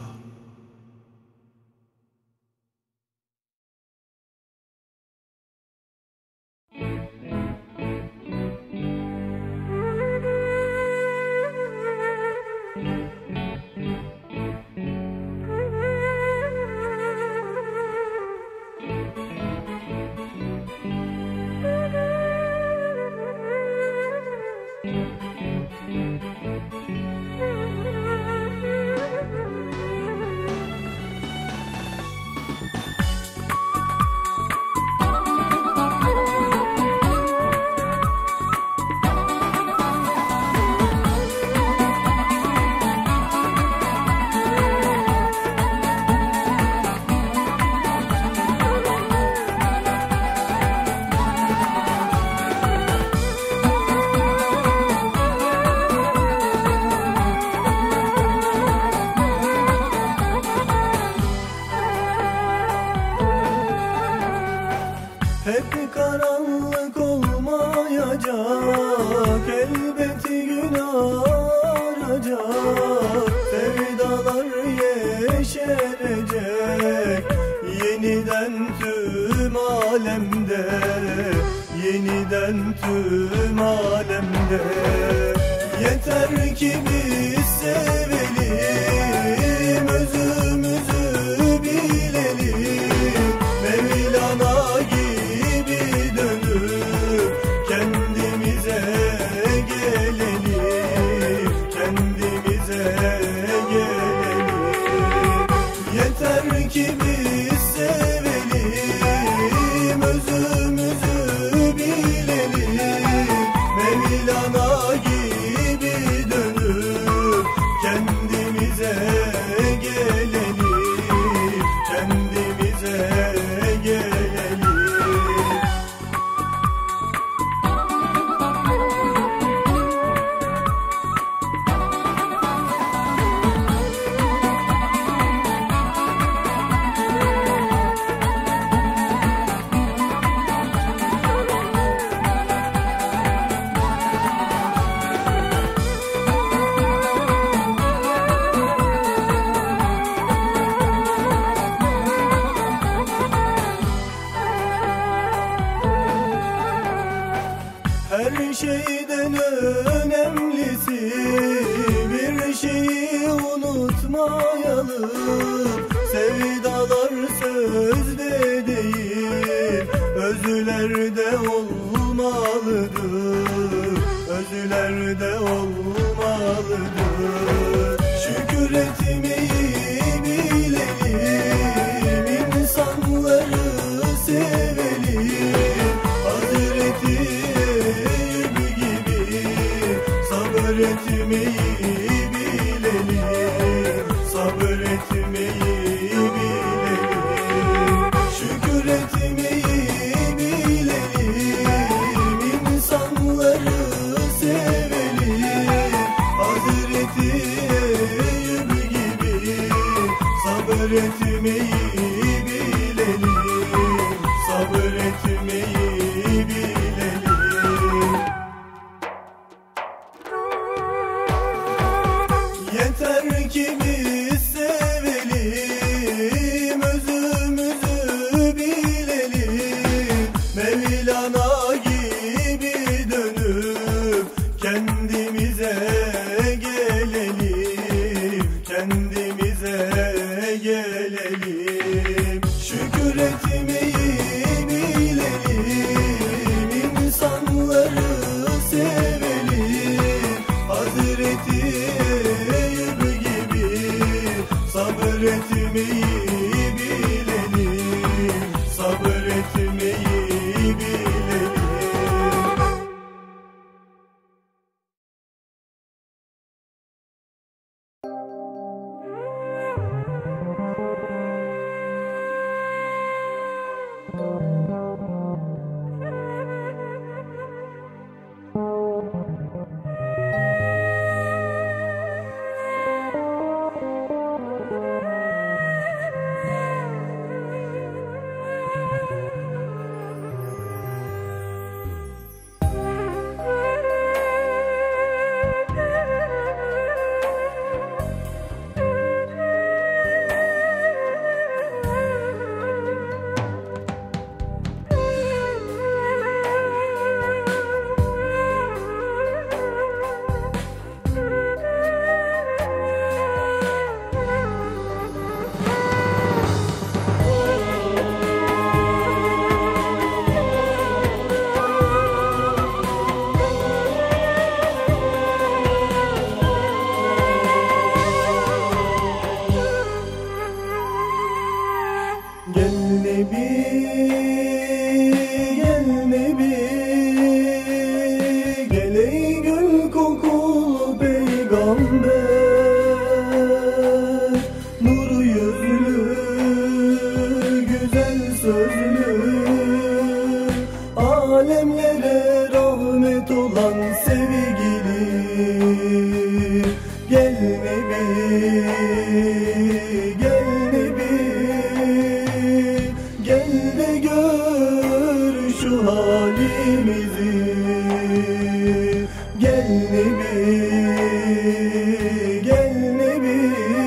S5: giden tüm alemde. Yeter ki biz sevelim, özümüzü bilelim, Mevlana gibi dönüp kendimize gelelim, kendimize gelelim. Yeter ki biz sevelim, özümüzü bilelim, Mevlana gibi dönüp kendimize gelelim, kendimize gelelim. Her şeyden önemlisi bir şeyi unutmayalım. Sevdalar sözde değil, özlerde olmalıdır, özlerde olmalıdır. Şükür etmeyi bilelim, insanları sevelim, Hazreti sabretmeyi bilelim, sabretmeyi bilelim. Şükür etmeyi bilelim, insanları sevelim, Hazreti Eyüp gibi sabretmeyi bilelim, sabretmeyi bilelim. Yeter ki biz sevelim, özümüzü bilelim, Mevlana gibi dönüp kendimize gelelim, kendimize gelelim. Şükür etmeyi bilelim, insanları sevelim, Hazreti sabretmeyi bilelim, sabretmeyi bilelim. alemlere rahmet olan sevgili, gel Nebi, gel Nebi, gel de gör şu halimizi, gel Nebi, gel Nebi,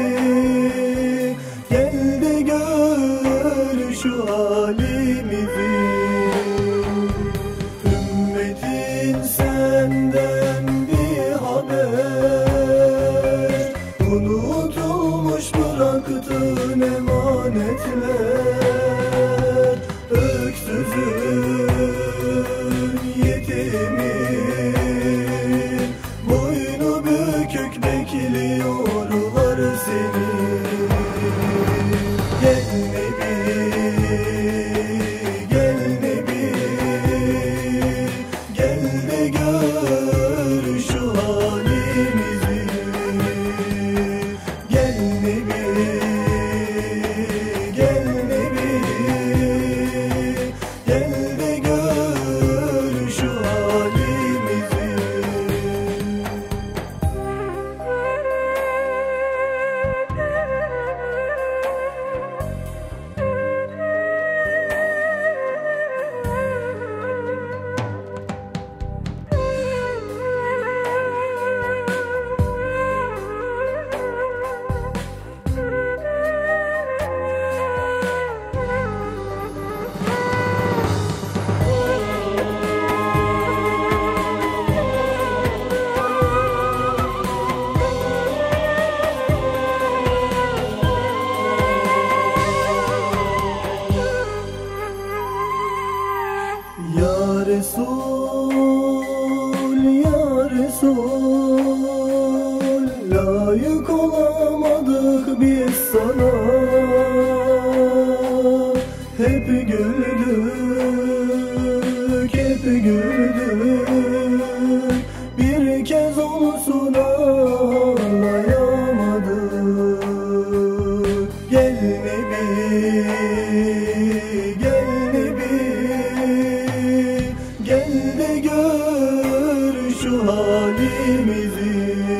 S5: gel de gör şu halimizi. Resul, layık olamadık biz sana. Hep güldük, hep güldük, bir kez olsun ağlayamadık. Gel Nebi, gel Nebi, gel de gör şu halimizi.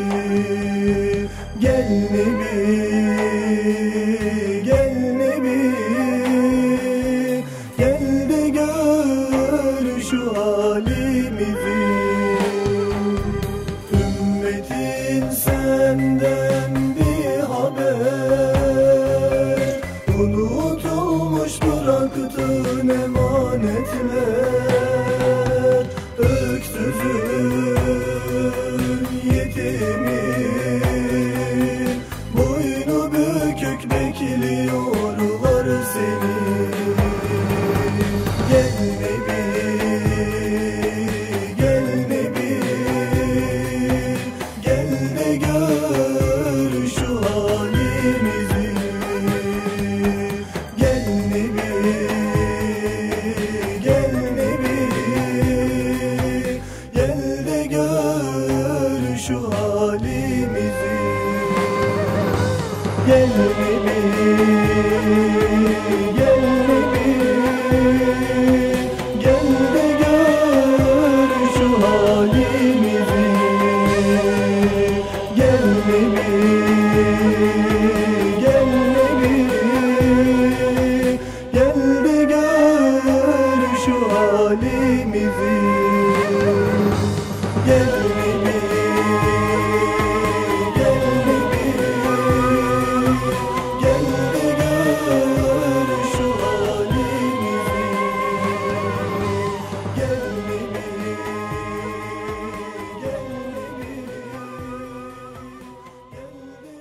S5: Gel Nebi, gel Nebi, gel de gör şu halimizi. Ümmetin senden bir haber, unutulmuş bıraktığın emanetler. Öksüzün, yetimin, boynu bükük bekliyorlar seni. Gel Nebi, gel Nebi, gel de gör şu halimizi. Gel Nebi, gel Nebi, gel de gör şu halimizi. Gel Nebi, gel Nebi, gel de gör şu halimizi. Gel Nebi, gel Nebi, gel de gör şu halimizi. Gel Nebi, gel Nebi, gel de gör şu halimizi. Gel Nebi, gel Nebi, gel de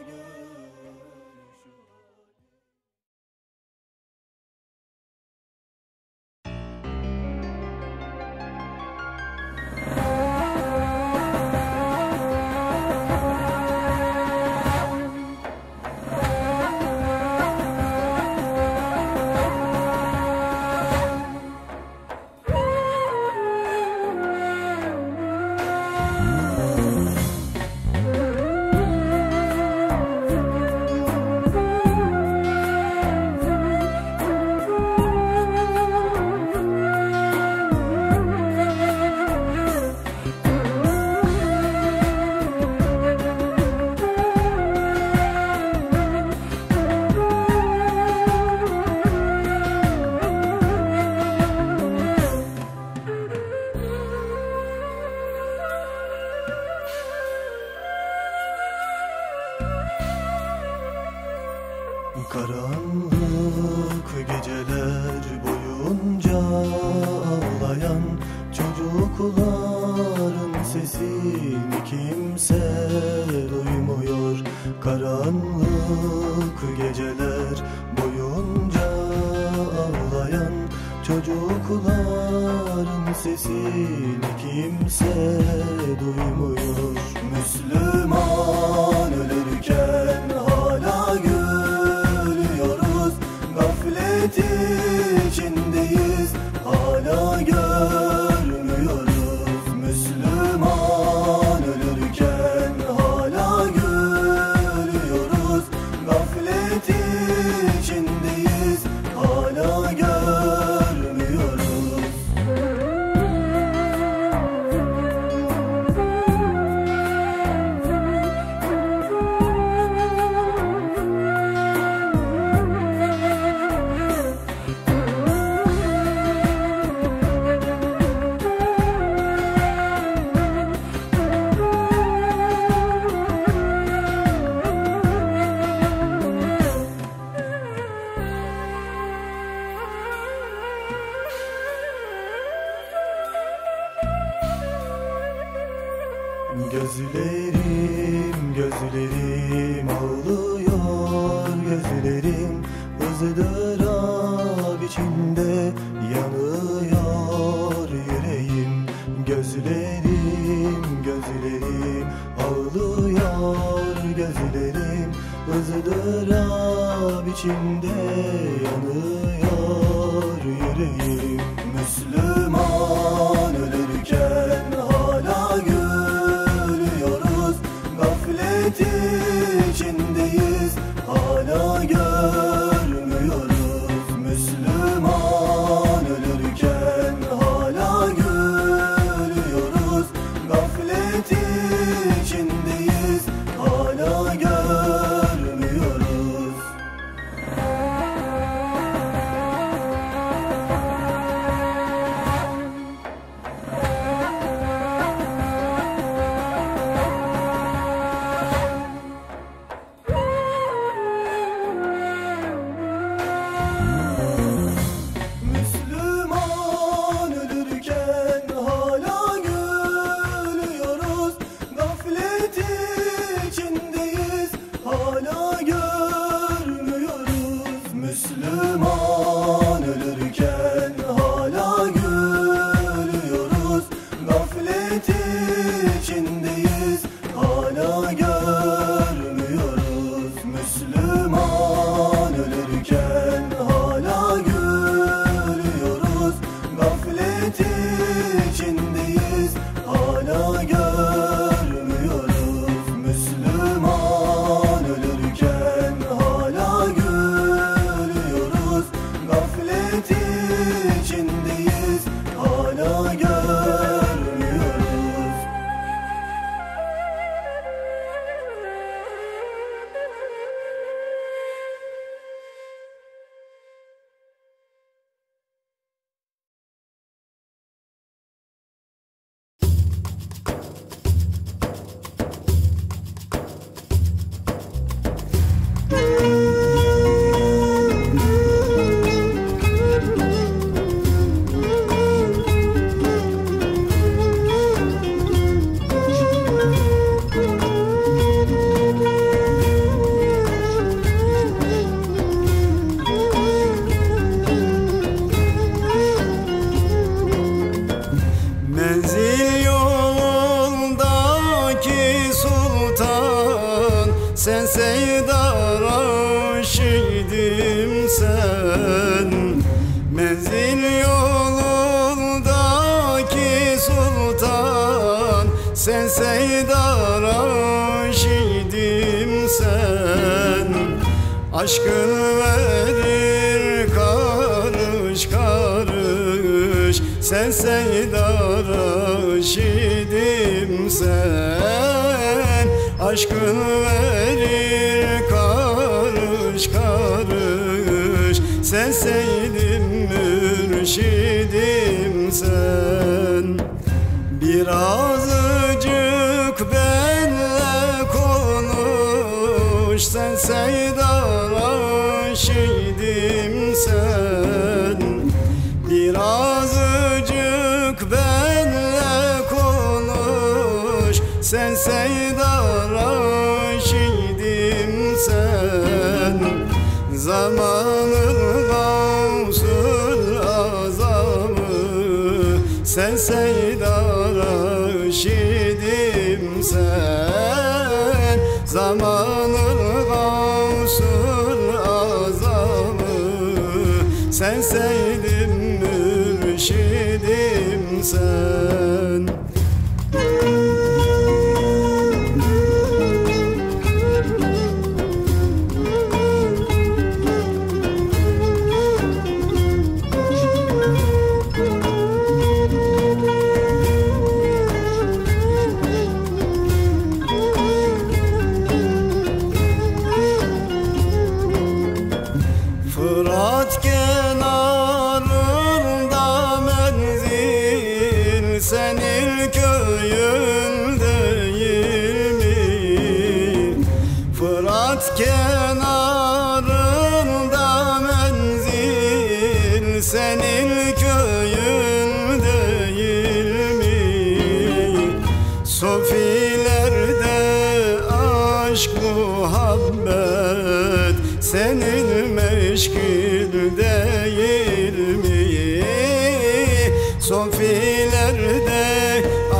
S5: Karanlık geceler boyunca ağlayan çocukların sesini kimse duymuyor. Karanlık geceler boyunca ağlayan çocukların sesini kimse duymuyor. Müslüman ölürken hala gülüyoruz, gaflet içindeyiz, hala görmüyoruz. Müslüman ölürken hala gülüyoruz, gaflet içindeyiz, hala görmüyoruz. Gözlerim, gözlerim ağlıyor, gözlerim ızdırap içinde yanıyor yüreğim. Gözlerim gözlerim, gözlerim ağlıyor gözlerim, ızdırap içinde yanıyor yüreğim. Müslüman ölürken hala gülüyoruz, gaflet içindeyiz hala görmüyoruz. Müslüman ölürken hala gülüyoruz, gaflet içindeyiz hala görmüyoruz. Müslüman ölürken hala gülüyoruz, gaflet içindeyiz hala görmüyoruz. Müslüman ölürken hala gülüyoruz, gaflet içindeyiz hala görmüyoruz. Müslüman ölürken hala gülüyoruz, gaflet içindeyiz hala görmüyoruz. Müslüman ölürken hala gülüyoruz, gaflet içindeyiz hala görmüyoruz.
S7: Menzil yolundaki sultan, sen Seydar Raşidim sen. Menzil yolundaki sultan, sen Seydar Raşidim sen. Aşkın verir karış karış, sen Seydar Raşidim sen. Aşkın verir karış karış, sen Seydim mürşidim sen. Birazcık benle konuş, sen Seydar Raşidim sen. Birazcık benle konuş, sen Seydar Raşidim sen. Zamanın Gavsul Azamı, sen Seydar Raşidim sen. Zamanın Gavsul Azamı, sen Seydim mürşidim sen. Fırat kenarında menzil, senin köyün değil mi? Fırat kenarında menzil, senin köyün değil mi? Sofilerde aşk muhabbet, senin meşgul değil mi? Sofilerde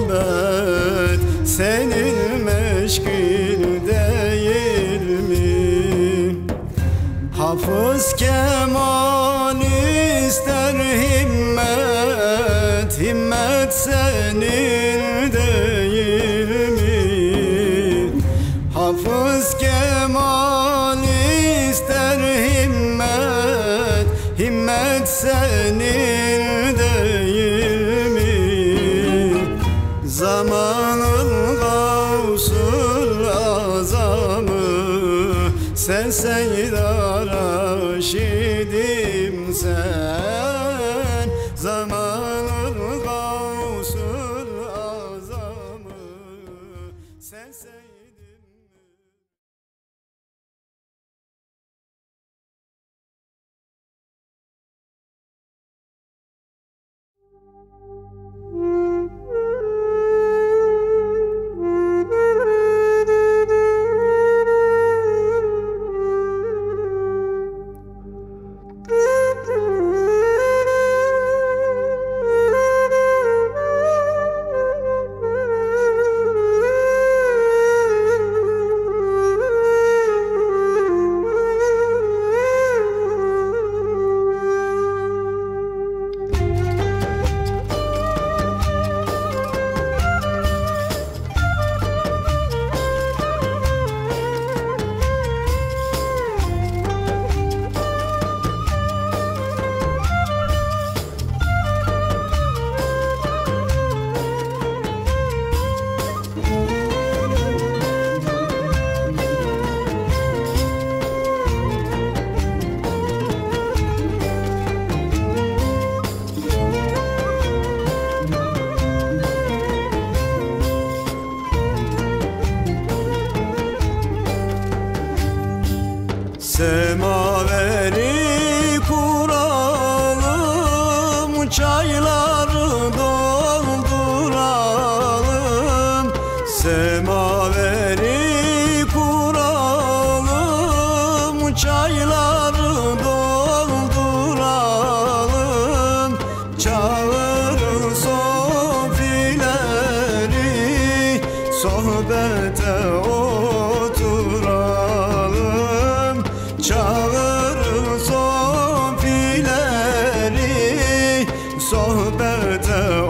S7: muhabbet senin meşgul değil mi? Hafız kemal ister himmet, himmet senin değil mi? Hafız kemal ister himmet, himmet senin değil mi? Zamanın gavsul azamı sen Seyyid-i Raşidim sen. Zamanın gavsul azamı sen Seyyidim. Semaveri kuralım, çayları dolduralım. Semaveri kuralım, çayları dolduralım. Çağırın sofileri, sohbete oturalım. Çağırın sofileri, sohbete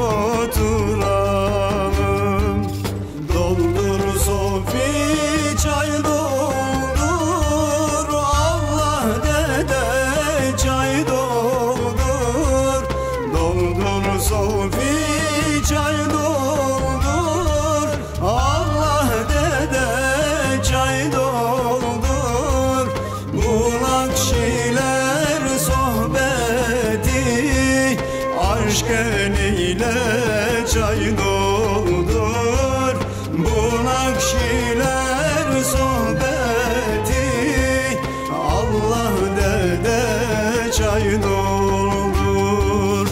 S7: oturalım. Doldur sofi, çay doldur, Allah dede çay doldur. Doldur sofi, çay doldur, Allah dede çay doldur. Bu nakşiler sohbeti aşk eliyle çay doldur. Bu nakşiler sohbeti Allah dede çay doldur.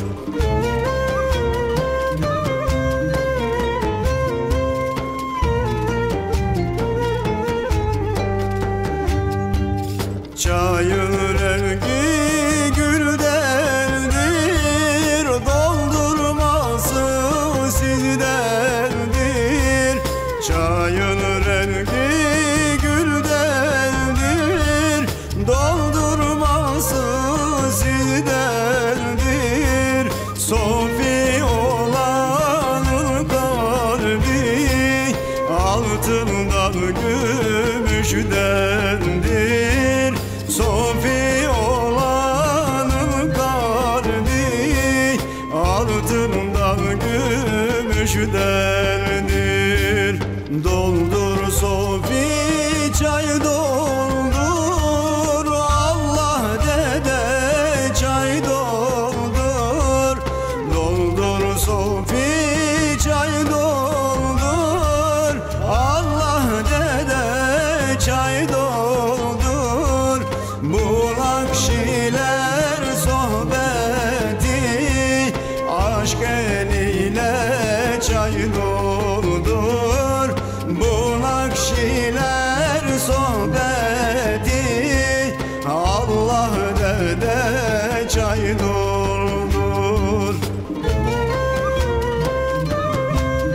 S7: Çayın rengi güldendir, doldurması sizdendir. Çayın rengi güldendir, doldurması sizdendir. Sofi olanın kalbi altından gümüşdendir. Sofi olanın kalbi altından gümüşdendir. Doldur sofi, çay doldur, Allah dede çay doldur. Doldur sofi, çay doldur, Allah dede çay doldur. Bu nakşiler sohbeti aşk eliyle çay doldur. Bu nakşiler sohbeti Allah dede çay doldur.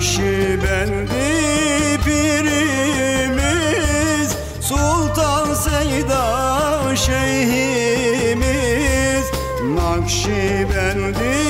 S7: Nakşibendi pirimiz, Sultan Seyda şeyhimiz. Nakşibendi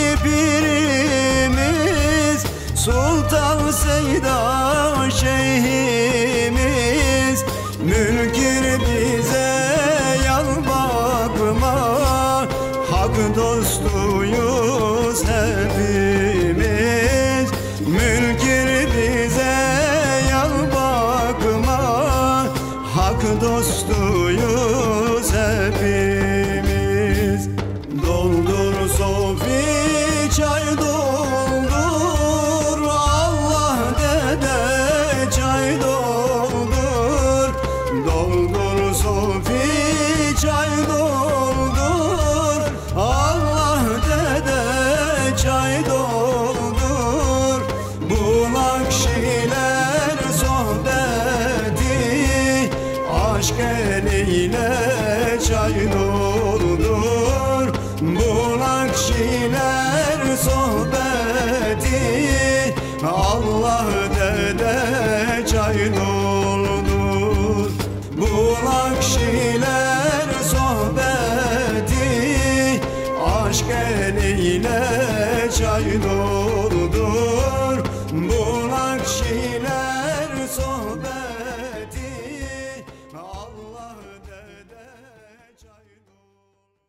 S7: pirimiz, Sultan Seyda şeyhimiz. Mülkür bize yal bakma, hak dostuyuz hepimiz. Mülkür bize yal bakma, hak dostuyuz hepimiz. Doldur sofi çay doldur, Allah dede çay doldur. Doldur sofi çay doldur, Allah dede çay doldur. Bu nakşiler sohbeti aşk eliyle çay doldur. Bu nakşiler sohbeti Allah dede çay doldur. Bu nakşiler sohbeti aşk eliyle çay doldur. Bu nakşiler sohbeti Allah dede çay doldur.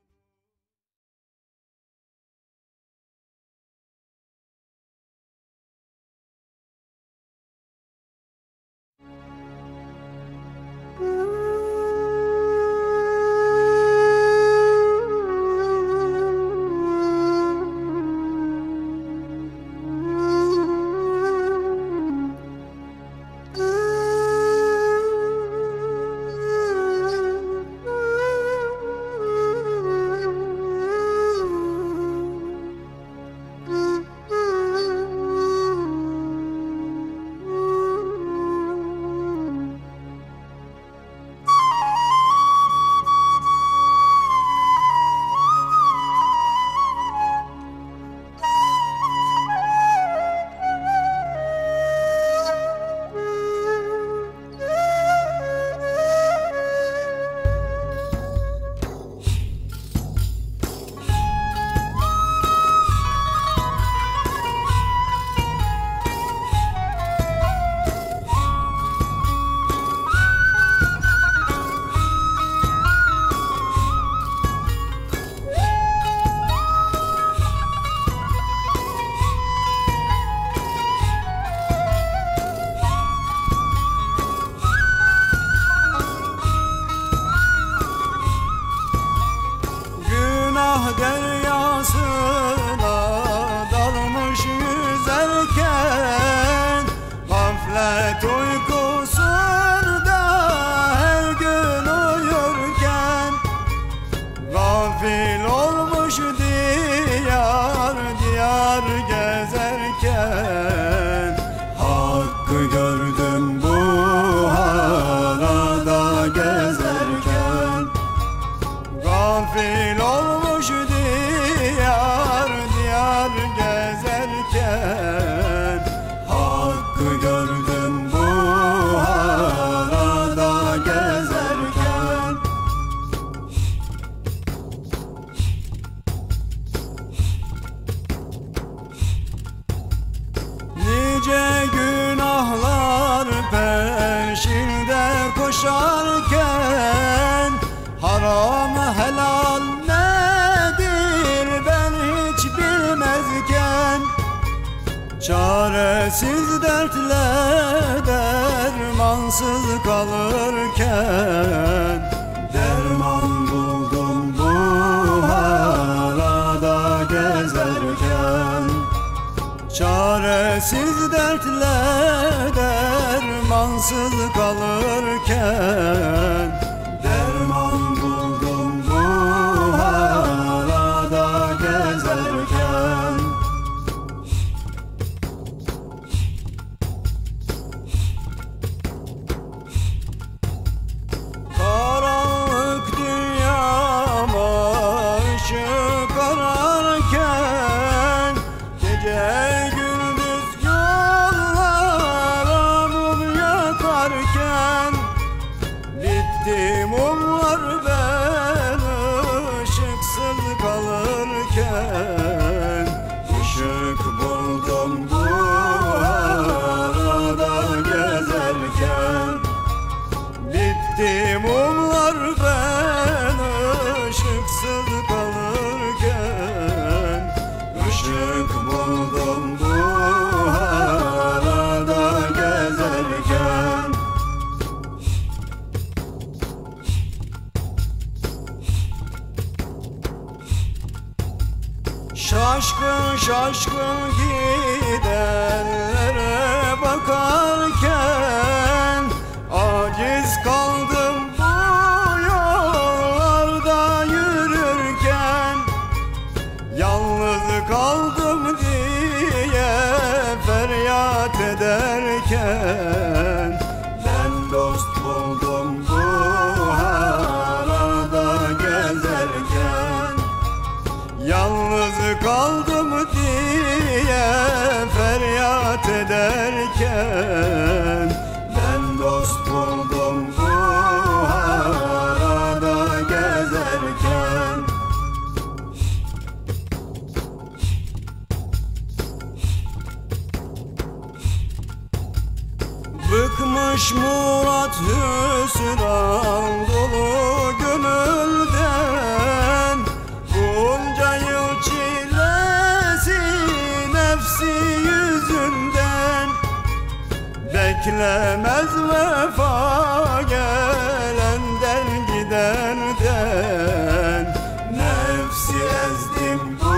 S7: Deryasına dalmış yüzerken, gaflet uykusunda her gün uyurken, gafil olmuş diyar diyar gezerken, hakkı gördüm bu harada gezerken. Gafil olmuş diyar diyar gezerken, hakkı gördüm bu harada gezerken. Nice günahlar peşinde koşarken, haram helal nedir ben hiç bilmezken, çaresiz dertle dermansız kalırken, derman buldum bu harada gezerken. Çaresiz dertle dermansız kalırken, derman buldum bu harada gezerken. Karanlık dünyama ışık ararken, gece gündüz yok Bitti mumlar ben ışıksız kalırken, ışık buldum bu arada gezerken. Bitti mumlar ben ışıksız kalırken, ışık buldum bu arada gezerken. Şaşkın şaşkın gidenlere bakarken, aciz kaldım bu yollarda yürürken. Yalnız kaldım diye feryat ederken, ben dost buldum bu arada gezerken. Yalnız kaldım diye feryat ederken, ben dost buldum bu arada gezerken. Bıkmış murat hüsran dolu gönülden, bunca yıl çilesi nefsi yüzünden. Beklemez vefa gelenden gidenden, nefsi ezdim bu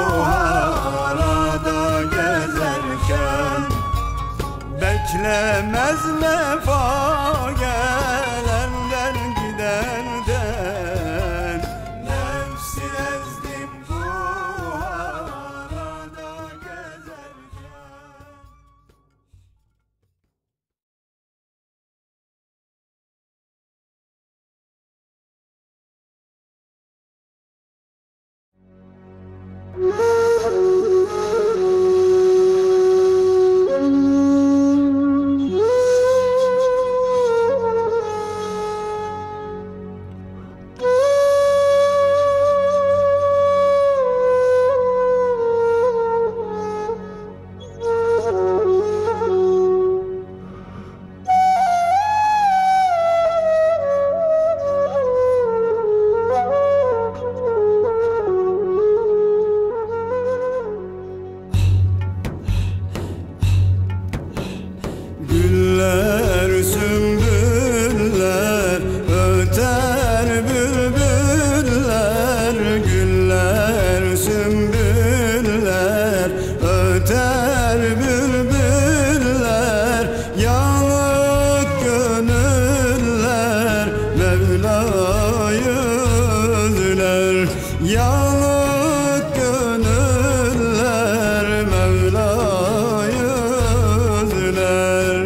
S7: arada gezerken. Beklemez vefa gelenden gidenden, nefsi ezdim bu arada gezerken. Güller sümbüller öter bülbüller, güller sümbüller öter bülbüller. Yanık gönüller Mevla'yı özler, yanık gönüller Mevla'yı özler.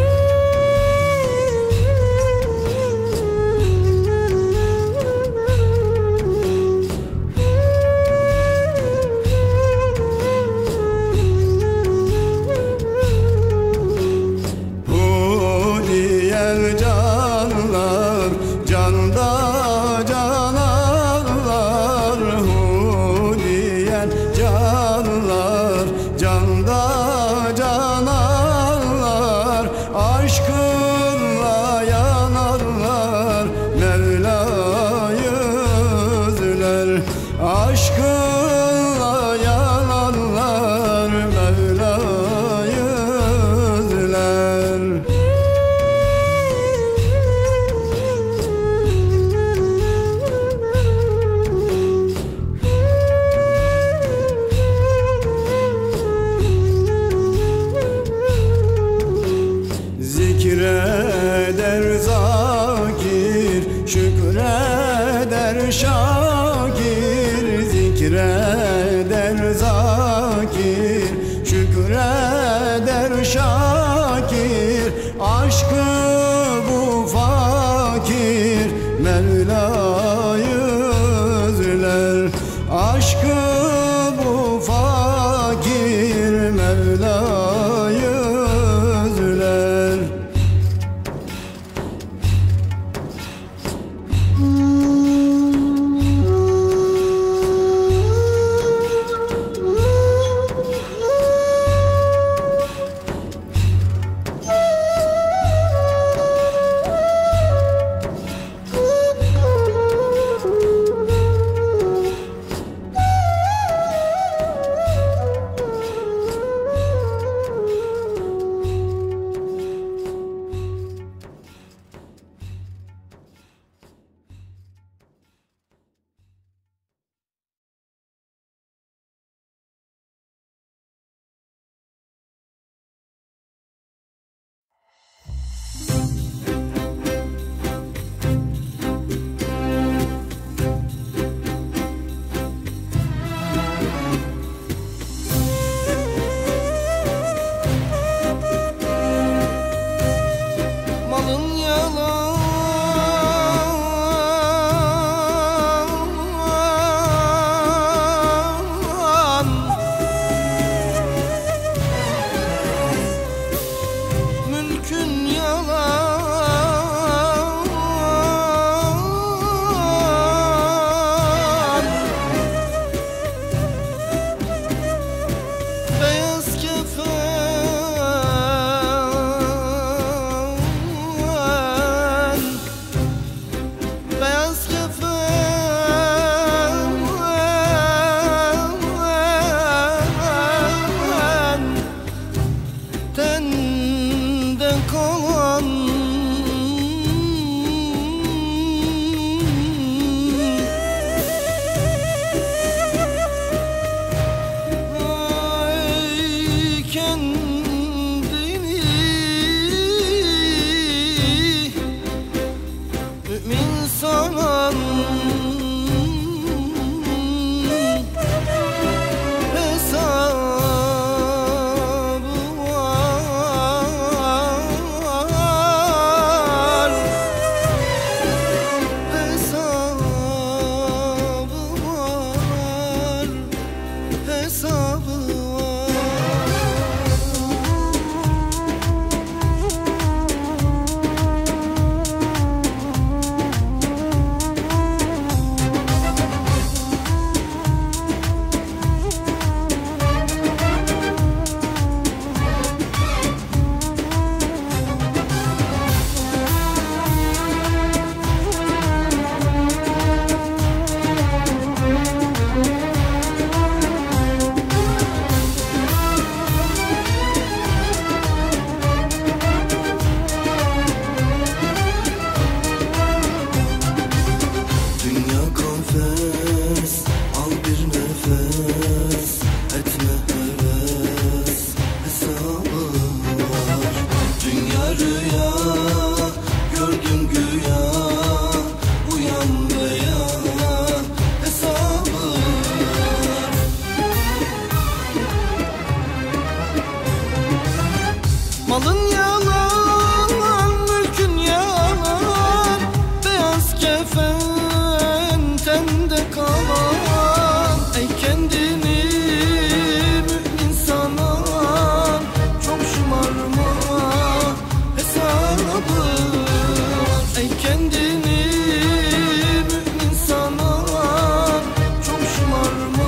S7: Hudiyel canlar canda cananlar, hudiyel canlar canda cananlar. Aşkınla yanarlar Mevla'yı özler, aşkınla yanarlar Mevla'yı özler. Zikreder zakir, şükreder şakir. Zikreder zakir, şükreder şakir. Aşkı bu fakir Mevla'yı özler, aşkı bu fakir Mevla'yı özler. insan hesabı var, hesabı var, hesabı var. Dünya konfes, al bir nefes, etme heves, hesabı var. Dünya rüya, gördüm güya, uyan veya hesabı var. Malın yalan, mülkün yalan, beyaz kefen tende kalan. Ey kendini mümin sanan, çok şımarma hesabı var. Ey kendini mümin sanan, çok şımarma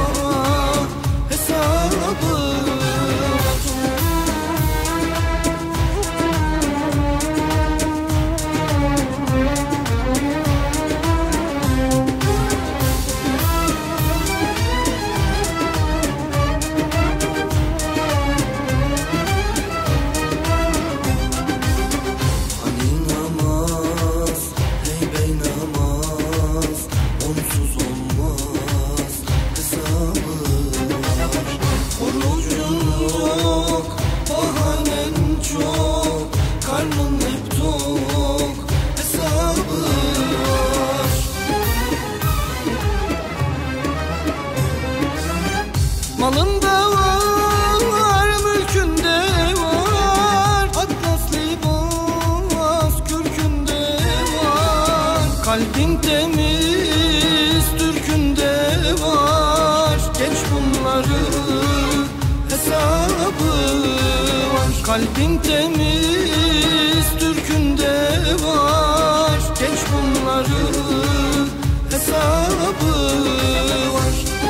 S7: hesabı var. Hani namaz, hey bey namaz, onsuz olmaz hesabı var. Orucun yok, bahanen çok, karnın hep tok hesabı var. Malında var, mülkünde var, atlas libas kürkünde var. Kalbin temiz, türkünde var, geç bunları hesabı var. Kalbin temiz, türkünde var, geç bunları hesabı var.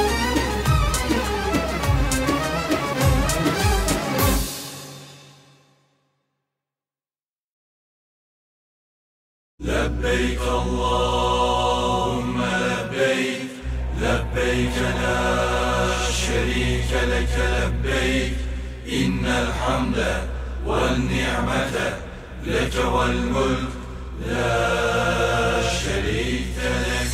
S8: لبيك اللهم لبيك لبيك لا شريك لك لبيك إن الحمد والنعمة لك والملك لا شريك لك.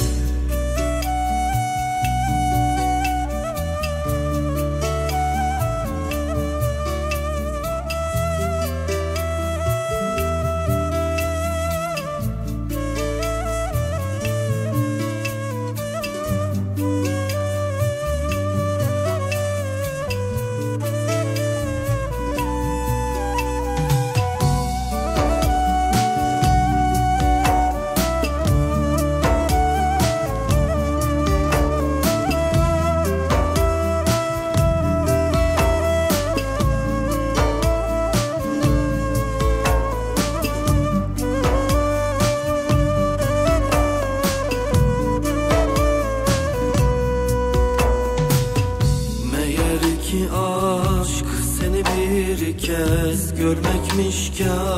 S7: kez görmekmiş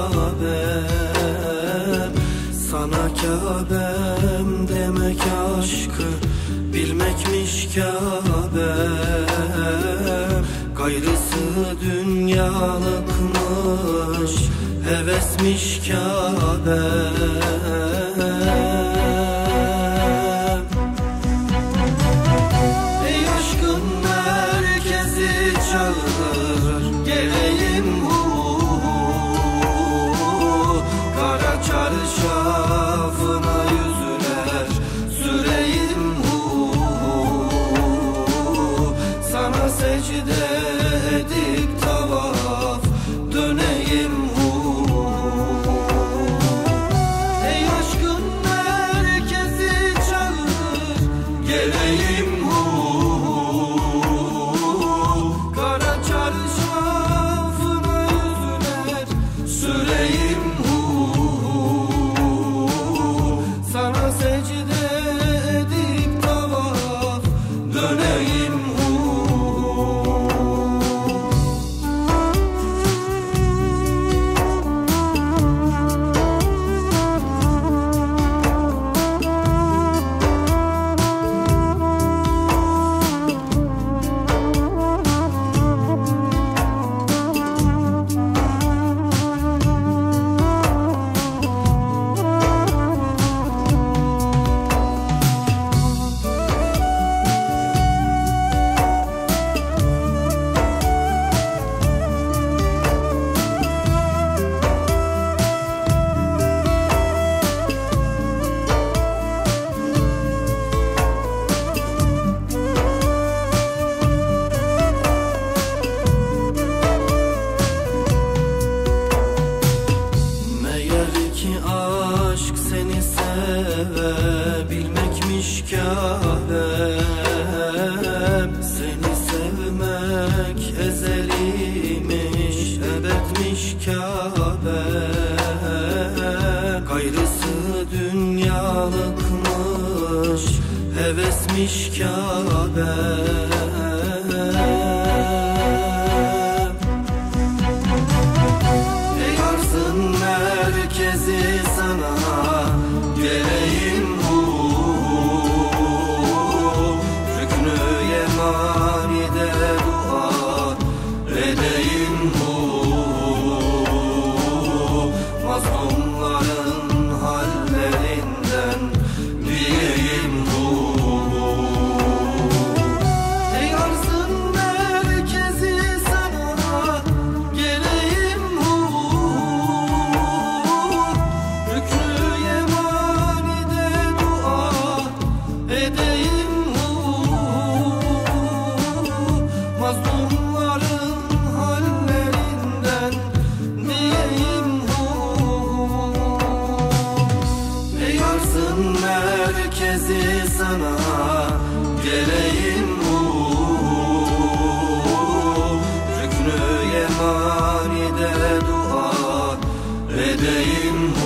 S7: Kabe'm, sana Kabe'm demek aşkı bilmekmiş Kabe'm. Gayrısı dünyalıkmış, hevesmiş Kabe'm. Ey aşkın merkezi çağır, geleyim kara çarşafına yüzüne geleyim kara çarşafını yüzüne süreyim sana secde edip tavaf döneyim sevebilmekmiş Kâbem seni sevmek ezeliymiş ebedmiş Kâbem gayrısı dünyalıkmış hevesmiş Kâbem ey arzın merkezi sana geleyim rüknü yemanide dua edeyim mazlumların hallerinden diyeyim ey arzın merkezi sana geleyim rüknü yemanide dua edeyim mazlumların hallerinden diyeyim ey arzın merkezi sana geleyim rüknü yemanide dua edeyim